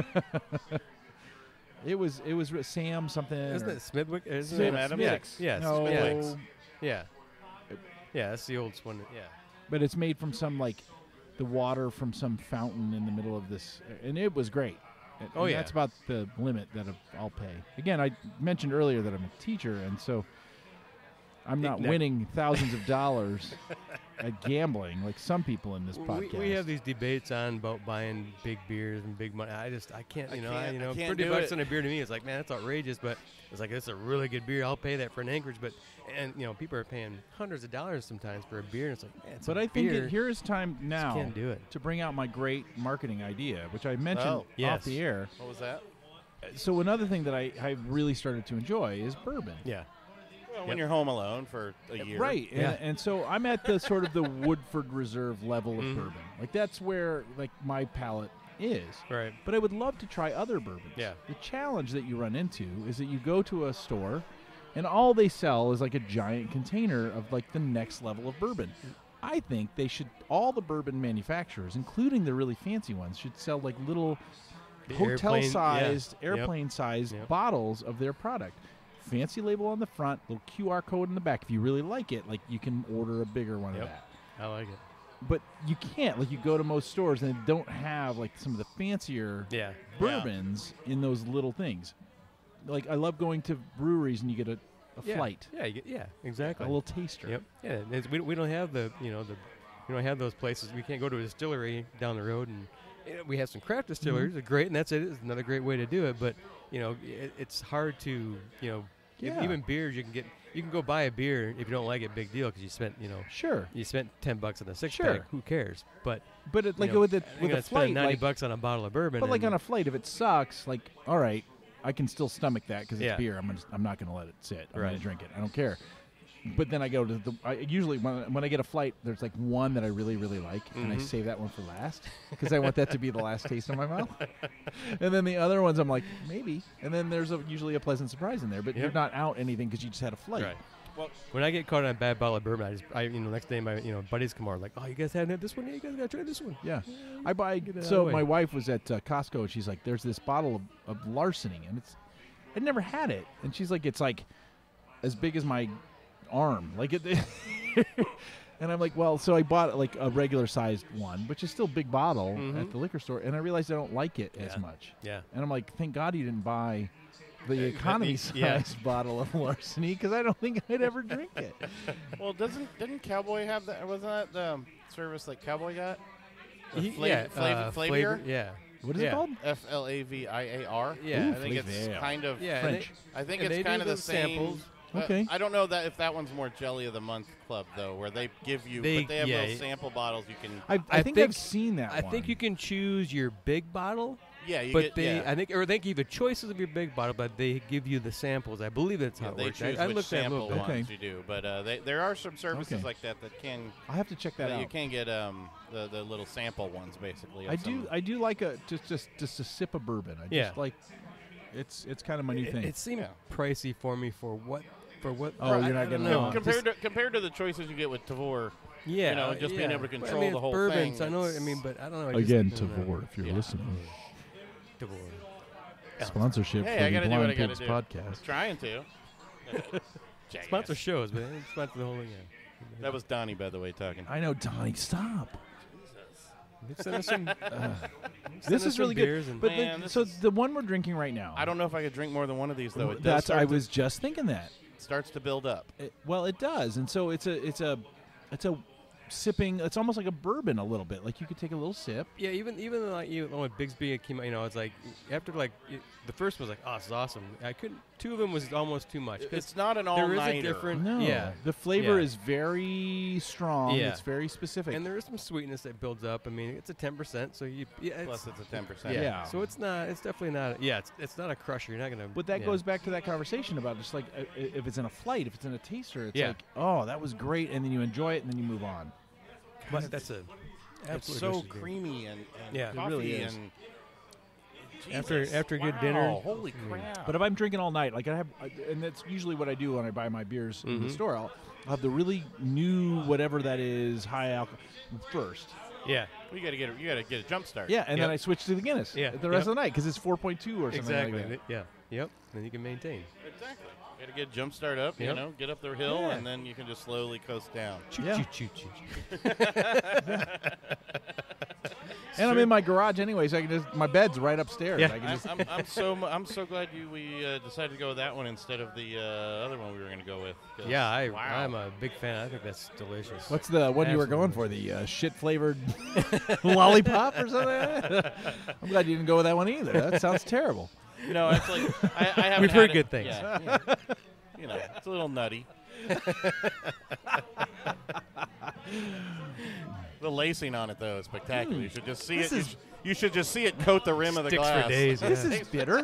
it was it was Sam something. Isn't or- it Smithwick? Isn't Sam it? Adams? Yes. Yes. No, Smithwick's. Yeah. Yeah, that's the oldest one. Yeah. but it's made from some like the water from some fountain in the middle of this, and it was great. And- Oh, and yeah. that's about the limit that I'll pay. Again, I mentioned earlier that I'm a teacher, and so I'm not No. winning thousands of dollars at gambling like some people in this we, podcast. we have these debates on about buying big beers and big money. I just I can't, you I know, can't- I, you I know, can't thirty do bucks it. on a beer to me is like, man, that's outrageous. But it's like, it's a really good beer. I'll pay that for an Anchorage. But and you know, people are paying hundreds of dollars sometimes for a beer. And it's like, man, it's But a I think beer. it, here is time now can't do it. to bring out my great marketing idea, which I mentioned Oh, off yes. the air. What was that? So another thing that I I've really started to enjoy is bourbon. Yeah. Well, Yep. when you're home alone for a year. Right, Yeah. and, and so I'm at the sort of the Woodford Reserve level of Mhm. bourbon. Like that's where like my palate is. Right. But I would love to try other bourbons. Yeah. The challenge that you run into is that you go to a store, and all they sell is like a giant container of like the next level of bourbon. I think they should, all the bourbon manufacturers, including the really fancy ones, should sell like little The airplane- hotel-sized, yeah. Yep. airplane-sized Yep. bottles of their product. Fancy label on the front, little Q R code in the back. If you really like it, like you can order a bigger one Yep. of that. I like it. But you can't. Like you go to most stores and they don't have like some of the fancier Yeah. bourbons in those little things. Like I love going to breweries and you get a, a Yeah. flight, Yeah. You get, yeah. Exactly. a little taster. Yep. Yeah. It's, we we don't have the you know the we don't have those places. We can't go to a distillery down the road and. You know, we have some craft distilleries, they're great, and that's it. It's another great way to do it. But you know, it, it's hard to you know, if- Yeah. even beers you can get. You can go buy a beer if you don't like it, big deal, because you spent you know Sure. you spent ten bucks on a six Sure. pack. Who cares? But But it, you like know, with the I'm with gonna a spend flight, ninety like, bucks on a bottle of bourbon. but like and- on a flight, if it sucks, like all right, I can still stomach that because it's Yeah. beer. I'm gonna, I'm not going to let it sit. I'm going Right. to drink it. I don't care. But then I go to the. I usually when, when I get a flight, there's like one that I really really like, and I Mhm. save that one for last because I want that to be the last taste in my mouth. And then the other ones, I'm like maybe. And then there's a, usually a pleasant surprise in there, but you're Yep. not out anything because you just had a flight. Right. Well, when I get caught on a bad bottle of bourbon, I just, I, you know, next day my, you know, buddies come over like, oh, you guys haven't had this one yet? You guys gotta try this one. Yeah, I buy. Get it out So of the way. my wife was at uh, Costco and she's like, "There's this bottle of, of larceny," and it's. I'd never had it, and she's like, "It's like as big as my arm." Like it. And I'm like, well, so I bought like a regular sized one, which is still a big bottle Mhm. at the liquor store, and I realized I don't like it Yeah. as much. Yeah. And I'm like, thank God you didn't buy the Uh, economy yeah. sized bottle of larceny because I don't think I'd ever drink it. Well, doesn't didn't Cowboy have that? Wasn't that the um, service that Cowboy got? The He- fla- yeah. flavor, uh, flavor? Yeah. What is Yeah. it called? F L A V I A R. Yeah. I think it's Flavor. kind of Yeah. and French. they- I think and it's they kind do of the those same. samples. uh, Okay. I don't know that if that one's more Jelly of the Month Club though, where they give you, They- but they have yeah, little it- sample bottles you can. I, I, I think, think- I've seen that I one. think you can choose your big bottle. Yeah, you but get. they, yeah. I think, or they give you choices of your big bottle, but they give you the samples. I believe that's how Yeah, it they works. choose I, I which looked at it a sample little bit. ones Okay. you do, but uh, they, there are some services Okay. like that that can I'll have to check that that out. you can get um the, the little sample ones basically. of I do. some- I do like a just just just a sip of bourbon. I Yeah. just like it's it's kind of my new It, thing. it seemed Yeah. pricey for me for what for what. Oh, I- you're I not don't gonna- know. No, compared Just- to compared to the choices you get with Tavour. yeah, you know, just being yeah. able to But, I control mean, the it's whole bourbons, thing, I know. I it's- mean, but I don't know. I just- Again, I don't know. Tavour, if you're Yeah. listening. Tavour. Sponsorship Hey, for I the gotta do what Blind I gotta Pigs do. podcast. Trying to. Jackass. Sponsor shows, man. Sponsor the whole thing. Yeah. That was Donny, by the way, talking. I know, Donny. Stop. Send us some, Uh, send this us is some really beers good. and- But Man, the, this so is- the one we're drinking right now. I don't know if I could drink more than one of these though. It does That's. start I to- was just thinking that. starts to build up. It, well, it does, and so it's a it's a it's a sipping. It's almost like a bourbon a little bit. Like you could take a little sip. Yeah, even even like you when Bigsby came out, you know, it's like after like it, the first was like, oh, this is awesome. I couldn't. Two of them was almost too much. 'cause It's not an there is a all-nighter. different. No. Yeah, The flavor Yeah. is very strong. Yeah. It's very specific. and there is some sweetness that builds up. I mean, it's a ten percent, so you yeah, Plus, it's, it's a ten percent. yeah. Yeah. So it's not. It's definitely not. Yeah, it's it's not a crusher. You're not gonna. But that yeah. goes back to that conversation about just like uh, if it's in a flight, if it's in a taster, it's Yeah. like, oh, that was great, and then you enjoy it, and then you move on. But that's a. It's absolutely so delicious beer. creamy and, and Yeah. It coffee really is. and After- Jesus, after a good wow, dinner. Holy Mm. crap! But if I'm drinking all night, like I have, I- and that's usually what I do when I buy my beers in the Mhm. store. I'll, I'll have the really new whatever that is high alcohol first. Yeah. you got to get a, you got to get a jump start. Yeah, and then Yep. I switch to the Guinness. Yeah, the rest yep. of the night because it's four point two or something Exactly. like that. Yeah. Yep. Then you can maintain. exactly. You got to get a jump start up. You Yep. know, get up the hill, Yeah. and then you can just slowly coast down. Choo Yeah. choo choo choo. And I'm true. in my garage anyway, so I can just my bed's right upstairs. Yeah. I can I'm, just, I'm, I'm so mu- I'm so glad you we uh, decided to go with that one instead of the uh, other one we were going to go with. 'cause- Yeah, I, wow. I'm a big fan. I think that's delicious. What's the one you were going for? The uh, shit flavored lollipop or something? I'm glad you didn't go with that one either. That sounds terrible. You know, it's like I, I haven't We've had heard it- good things. Yeah, yeah. You know, it's a little nutty. The lacing on it though is spectacular. You should just see This it. You, is- sh- you should just see it coat the rim of the Sticks for glass. days, This yeah. is bitter.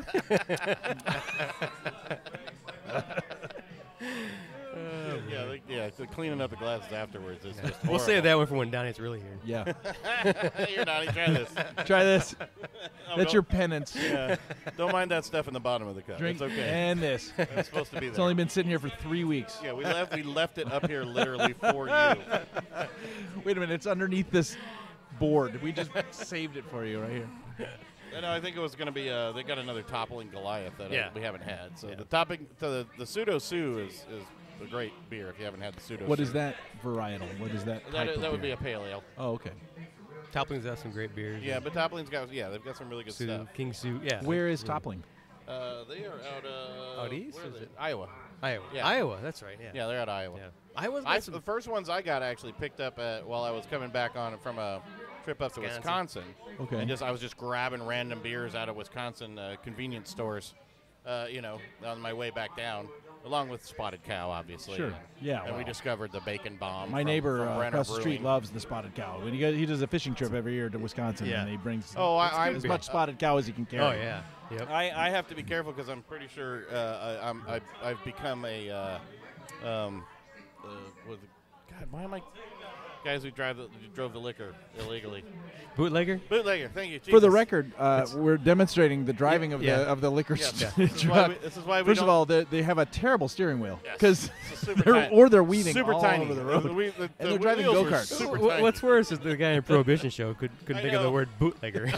Yeah, like, yeah. The cleaning up the glasses afterwards is just We'll save that one for when Donnie's really here. Yeah. You're naughty. Try this. Try this. Oh, That's don't- your penance. Yeah. Don't mind that stuff in the bottom of the cup. Drink It's okay. and this. It's supposed to be It's there. only been sitting here for three weeks. Yeah, we left. We left it up here literally for you. Wait a minute. It's underneath this board. We just saved it for you right here. I know. I think it was going to be. Uh, they got another toppling Goliath that uh, Yeah. we haven't had. So Yeah. the topping, so the the pseudo Sue is is a great beer if you haven't had the pseudo. What Sue. is that varietal? What is that? That, type is- of that would be beer? a pale ale. Oh, okay. Toppling's got some great beers. Yeah, but Toppling's got yeah, they've got some really good Sue, stuff. King Sue. Yeah. Where is Yeah. Toppling? Uh, they are out uh, Out east, where are is they? it? Iowa. Iowa. Yeah. Iowa. That's right. Yeah. Yeah, they're out of Iowa. Yeah. Iowa's I, got some. the first ones I got actually picked up at, while I was coming back on from a trip up to Wisconsin. Wisconsin. Okay. And just I was just grabbing random beers out of Wisconsin uh, convenience stores, uh, you know, on my way back down, along with Spotted Cow, obviously. Sure. And, Yeah, And we well. discovered the Bacon Bomb. My from- neighbor from uh, Brenner across the street Brewing. loves the Spotted Cow. When he goes, he does a fishing trip every year to Wisconsin, Yeah. and he brings Oh, I, as I'm much Spotted Cow as he can carry. Oh yeah. Yep. I, I have to be careful because I'm pretty sure uh, I, I'm, I've, I've become a uh, um, uh, what is it? God, why am I guys who drive the, who drove the liquor illegally? Bootlegger. Bootlegger. Thank you. For the Jesus. record, uh, we're demonstrating the driving of Yeah. the of the liquor Yeah, st- this, is why truck. we, this is why we First of don't- all, they, they have a terrible steering wheel Yes. because It's a super they're tiny- or they're weaving super all tiny. over the The- road, the we- the- and the they're driving wheels were go-karts. super Wh- tiny. What's worse is the guy in Prohibition Show could couldn't I think of the know. word bootlegger.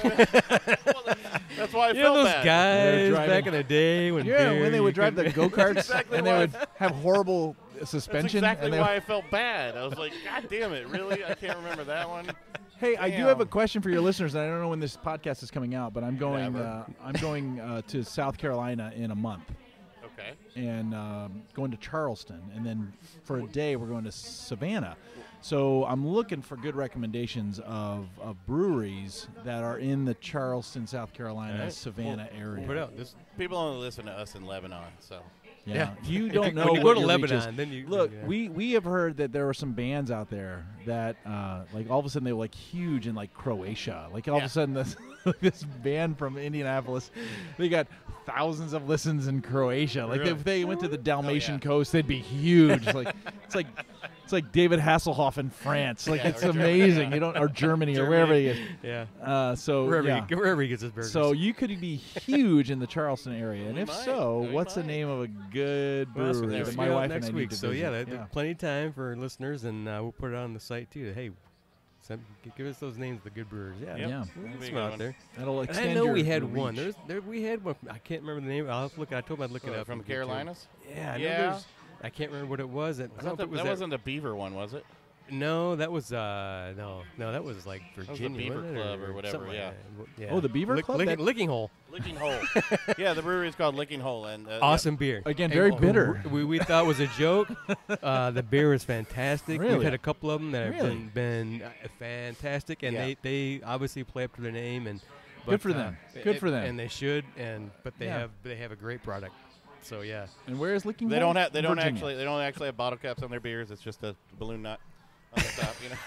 That's why I You felt know those bad. guys driving- back in the day when Yeah, beer, when they you would drive the couldn't- go karts exactly and they why- would have horrible That's suspension. exactly and they why would- I felt bad. I was like, God damn it, really? I can't remember that one. Hey, I do have a Damn. question for your listeners, and I don't know when this podcast is coming out, but I'm going. Never. Uh, I'm going uh, to South Carolina in a month, Okay. and um, going to Charleston, and then for a day we're going to Savannah. So I'm looking for good recommendations of, of breweries that are in the Charleston, South Carolina, All right. Savannah area. Put out this. People only listen to us in Lebanon, so. Yeah. Yeah. You If don't you- know when you what go to your reach is. Lebanon, then you- look. yeah. We we have heard that there were some bands out there that uh, like all of a sudden they were like huge in like Croatia. Like all Yeah. of a sudden this this band from Indianapolis, they got thousands of listens in Croatia. Like Really? if they went to the Dalmatian yeah. coast, they'd be huge. like it's like it's like David Hasselhoff in France. Like Yeah, it's or Germany, amazing. yeah. You don't or Germany, or Germany. wherever he is. Yeah. Uh, so Wherever, yeah. he, wherever he gets his burgers. So you could be huge in the Charleston area, and We if might. so, We what's the might. name of a good Well, that's brewery what there that we my go. wife next and I week. need to So visit? yeah, there- there's plenty of time for listeners, and uh, we'll put it on the site too. Hey, send, g- give us those names of the good brewers. Yeah, Yep. Yeah. We'll That'd get be a some good out one. there. That'll And extend I know your, we had your one. reach. There's there we had one. I can't remember the name. I'll have to look. I told him I'd look it Uh, up from and get to it. Carolinas? Yeah, I know Yeah. there's- I can't remember what it was. It, I Was don't that, know the, if it was that wasn't the Beaver one, was it? No, that was uh no no that was like was the Virginia. Beaver wasn't it, Club or whatever, something like yeah. that. yeah. Oh, the Beaver Lick- Club? Licking, That- licking Hole. Licking Hole. Yeah, the brewery is called Licking Hole. and uh, Awesome beer. Again, And very we- bitter. We, we thought it was a joke. uh, the beer is fantastic. Really? We've had a couple of them that have Really? been, been uh, fantastic, and Yeah. they, they obviously play up to their name. And but, Good for uh, them. Good and- for them. And they should. And but they Yeah. have they have a great product. So yeah. And where is Licking They Hole? don't have. They don't Virginia. actually. They don't actually have bottle caps on their beers. It's just a balloon knot on the top. You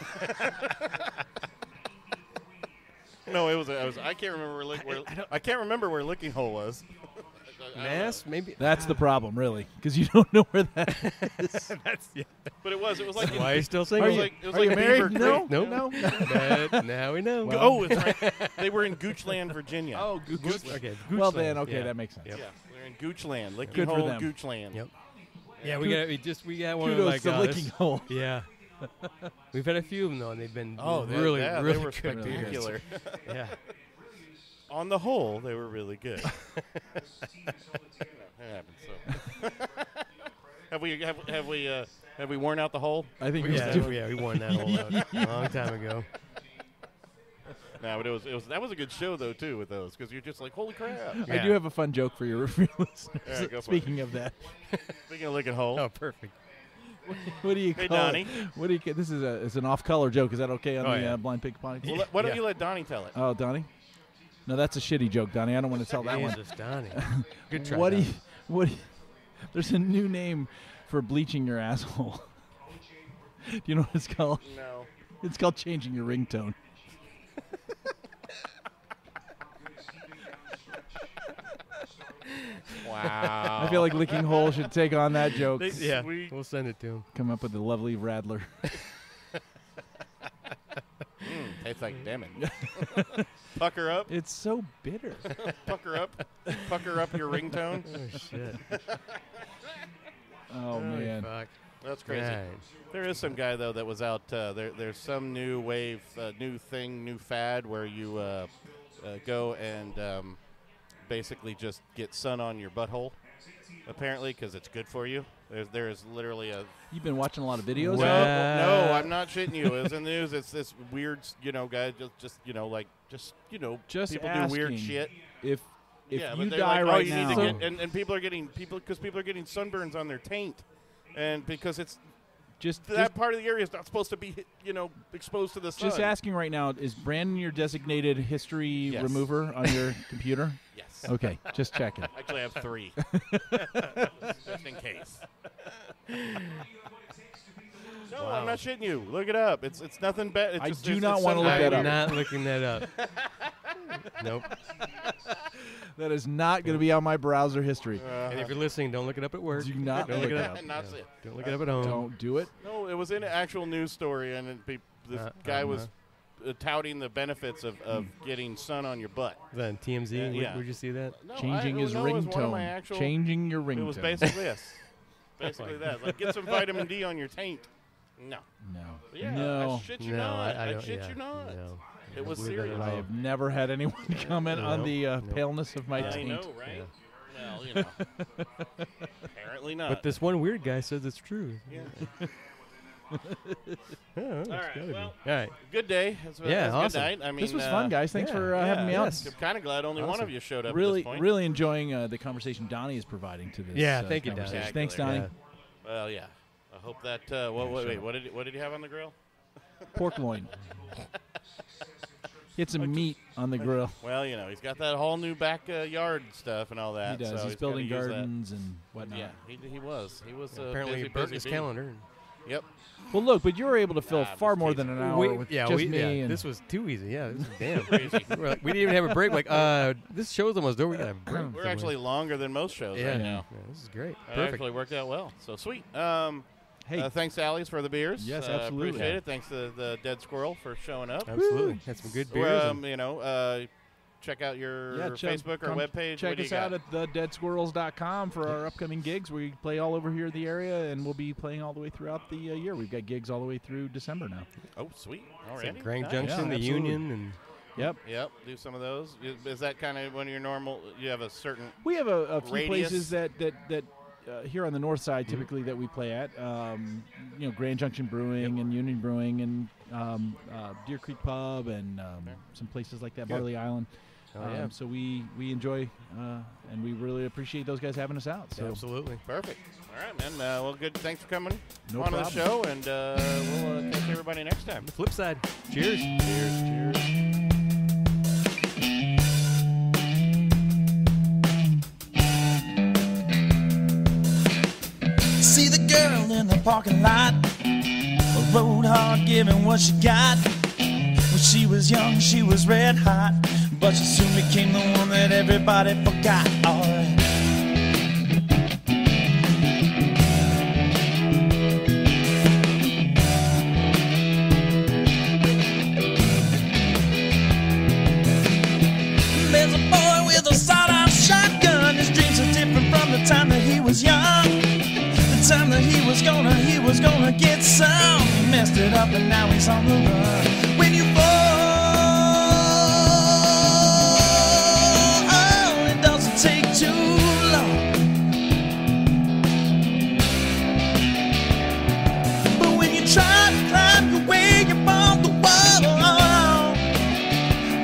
know. No, it was. I was. I can't remember where. Lick, where I- I don't- I can't remember where Licking Hole was. I don't know. Mass maybe. That's the problem, really, because you don't know where that is. That's yeah. But it was. It was like. Why are you still It singing? was you- like. It was are like you Beaver married? No. Creek. Nope. No. But now we know. Oh, it's right. They were in Goochland, Virginia. Oh, Gooch. Gooch- okay. Well, Goochland, then, okay, yeah. that makes sense. Yep. Yeah, they're in Goochland. Licking Good for Hole, them. Goochland. Yep. Yeah, we got we just we got one Kudos of like to uh, Licking this- Hole. Yeah. We've had a few of them though, and they've been Oh, they, really, yeah, really they were good beers. spectacular. Yeah. On the whole, they were really good. That happens. So. have we have, have we uh, have we worn out the hole? I think we Yeah, should do yeah, we worn that all out a long time ago. No, but it was, it was that was a good show though too with those because you're just like holy crap. I do have a fun joke for your, for your listeners. Yeah, go for Speaking it. of that, Speaking of licking hole. Oh, perfect. what do you Hey, call Donny. it? What do you? ca- This is a it's an off-color joke. Is that okay on Oh, the yeah. uh, Blind Pig podcast? Well, let- why don't Yeah. you let Donnie tell it? Oh, Donnie. No, that's a shitty joke, Donnie. I don't want to tell that one. Jesus, Donny. Good try. What do Donny. you? What? Do you, there's a new name for bleaching your asshole. Do you know what it's called? No. It's called changing your ringtone. Wow. I feel like Licking Hole should take on that joke. Yeah, Sweet. we'll send it to him. Come up with a lovely rattler. Mm, tastes like lemon. Pucker up. It's so bitter. Pucker up. Pucker up your ringtone. Oh, shit. Oh, man. Fuck. That's crazy. Right. There is some guy though that was out. Uh, there, there's some new wave, uh, new thing, new fad where you uh, uh, go and um, basically just get sun on your butthole. Apparently, because it's good for you. There's there is literally a. You've been watching a lot of videos? No, Wow. no, I'm not shitting you. It's in the news. It's this weird, you know, guy just, just you know, like just you know, Just people asking do weird shit. If if yeah, you but they're die like, oh, right you now, need to get, and, and people are getting people because people are getting sunburns on their taint, and because it's just that just, part of the area is not supposed to be, you know, exposed to the sun. just asking right now, is Brandon your designated history Yes. remover on your computer? Yes. Okay, just checking. Actually, I have three, just in case. No, I'm not shitting you. Look it up. It's it's nothing bad. I just, do it's, not it's wanna some look guy that I'm up. not looking that up. Nope. That is not going to be on my browser history. And if you're listening, don't look it up at work. Do not don't look look it it up. up. Not Yeah. see it. Don't look it up at home. Don't do it. No, it was in an actual news story, and it be, this Uh, guy uh-huh. was uh, touting the benefits of, of getting sun on your butt. Is that on T M Z? Yeah, Where- yeah. Where'd you see that? No, Changing I, his no, it was one of my ringtone. actual, Changing your ringtone. It was basically this. Basically that. Like, get some vitamin D on your taint. No. No. Yeah, No. I shit you no, not. I, I don't. shit yeah, you not. No. It was I don't believe that serious. at I all. have never had anyone comment on Nope. the uh, Nope. paleness of my I taint. know, right? Well, you know. Apparently not. But this one weird guy says it's true. Yeah. Oh, it's right, gotta be. well, All right. Good day. It was, it Yeah, was a awesome. Good night. I mean, This was uh, fun, guys. Thanks yeah, for uh, yeah, having me on. yes. I'm kind of glad only one Awesome. of you showed up Really, at this point. really enjoying uh, the conversation Donnie is providing to this. Yeah, uh, thank you, Donnie. conversation. Exactly. Thanks, Donnie. Yeah. Well, yeah. I hope that. Uh, what, Yeah, wait, sure. wait, what did what did you have on the grill? Pork loin. Get some meat on the grill. Well, you know, he's got that whole new backyard stuff and all that. He does. So he's, he's building gotta use that. gardens and whatnot. Yeah, he, he was. He was uh, Apparently, busy, he burnt busy his bee. calendar. Yep. Well, look, but you were able to fill Nah, I'm far just more teasing. than an hour We- with yeah, just we, me. yeah, and this was too easy. Yeah, this is damn Crazy. We're like, we didn't even have a break. Like, uh, this show's almost over. We got a break. We're actually longer than most shows yeah, right yeah. now. This is great. It Perfect. actually worked out well. So sweet. Um, hey, uh, thanks, Allie's, for the beers. Yes, uh, absolutely. Appreciate it. Thanks to the Dead Squirrel for showing up. Absolutely. Had some good beers. Um, you know, uh, check out your yeah, check, Facebook or come webpage. Check what do you us out got? at the dead squirrels dot com for our upcoming gigs. We play all over here in the area, and we'll be playing all the way throughout the uh, year. We've got gigs all the way through December now. Oh, sweet. All It's right. like Grand Nice. Junction, Yeah, the absolutely. Union, and Yep. Yep. Do some of those. Is, is that kind of one of your normal? You have a certain. We have a, a few Radius. places that that that uh, here on the north side Mm-hmm. typically that we play at. Um, you know, Grand Junction Brewing and Union Brewing and um, uh, Deer Creek Pub and um, some places like that, Good. Barley Island. Oh, um, yeah. So we we enjoy uh, and we really appreciate those guys having us out. So absolutely. Perfect. All right, man. Uh, well, good. Thanks for coming No on problem. the show, and uh, we'll uh, catch everybody next time. The flip side. Cheers. Cheers. Cheers. See the girl in the parking lot, rode hard giving what she got. When she was young, she was red hot, but she soon became the one that everybody forgot. Alright. There's a boy with a sawed-off shotgun. His dreams are different from the time that he was young. The time that he was gonna, he was gonna get some. He messed it up and now he's on the run. When you fall, it doesn't take too long. But when you try to climb your way up on the wall,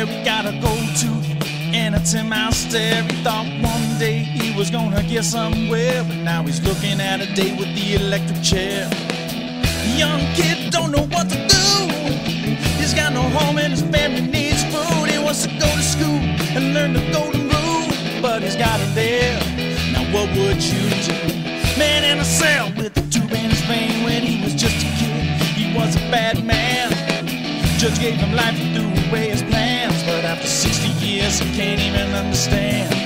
he got a gold tooth and a ten mile stare. He thought one day he was gonna get somewhere, but now he's looking at a day with the electric chair. Young kid don't know what to do. He's got no home and his family needs food. He wants to go to school and learn the golden rule, but he's got it there. Now what would you do? Man in a cell with a tube in his vein. When he was just a kid, he was a bad man. Judge gave him life and threw away his plans, but after sixty years he can't even understand.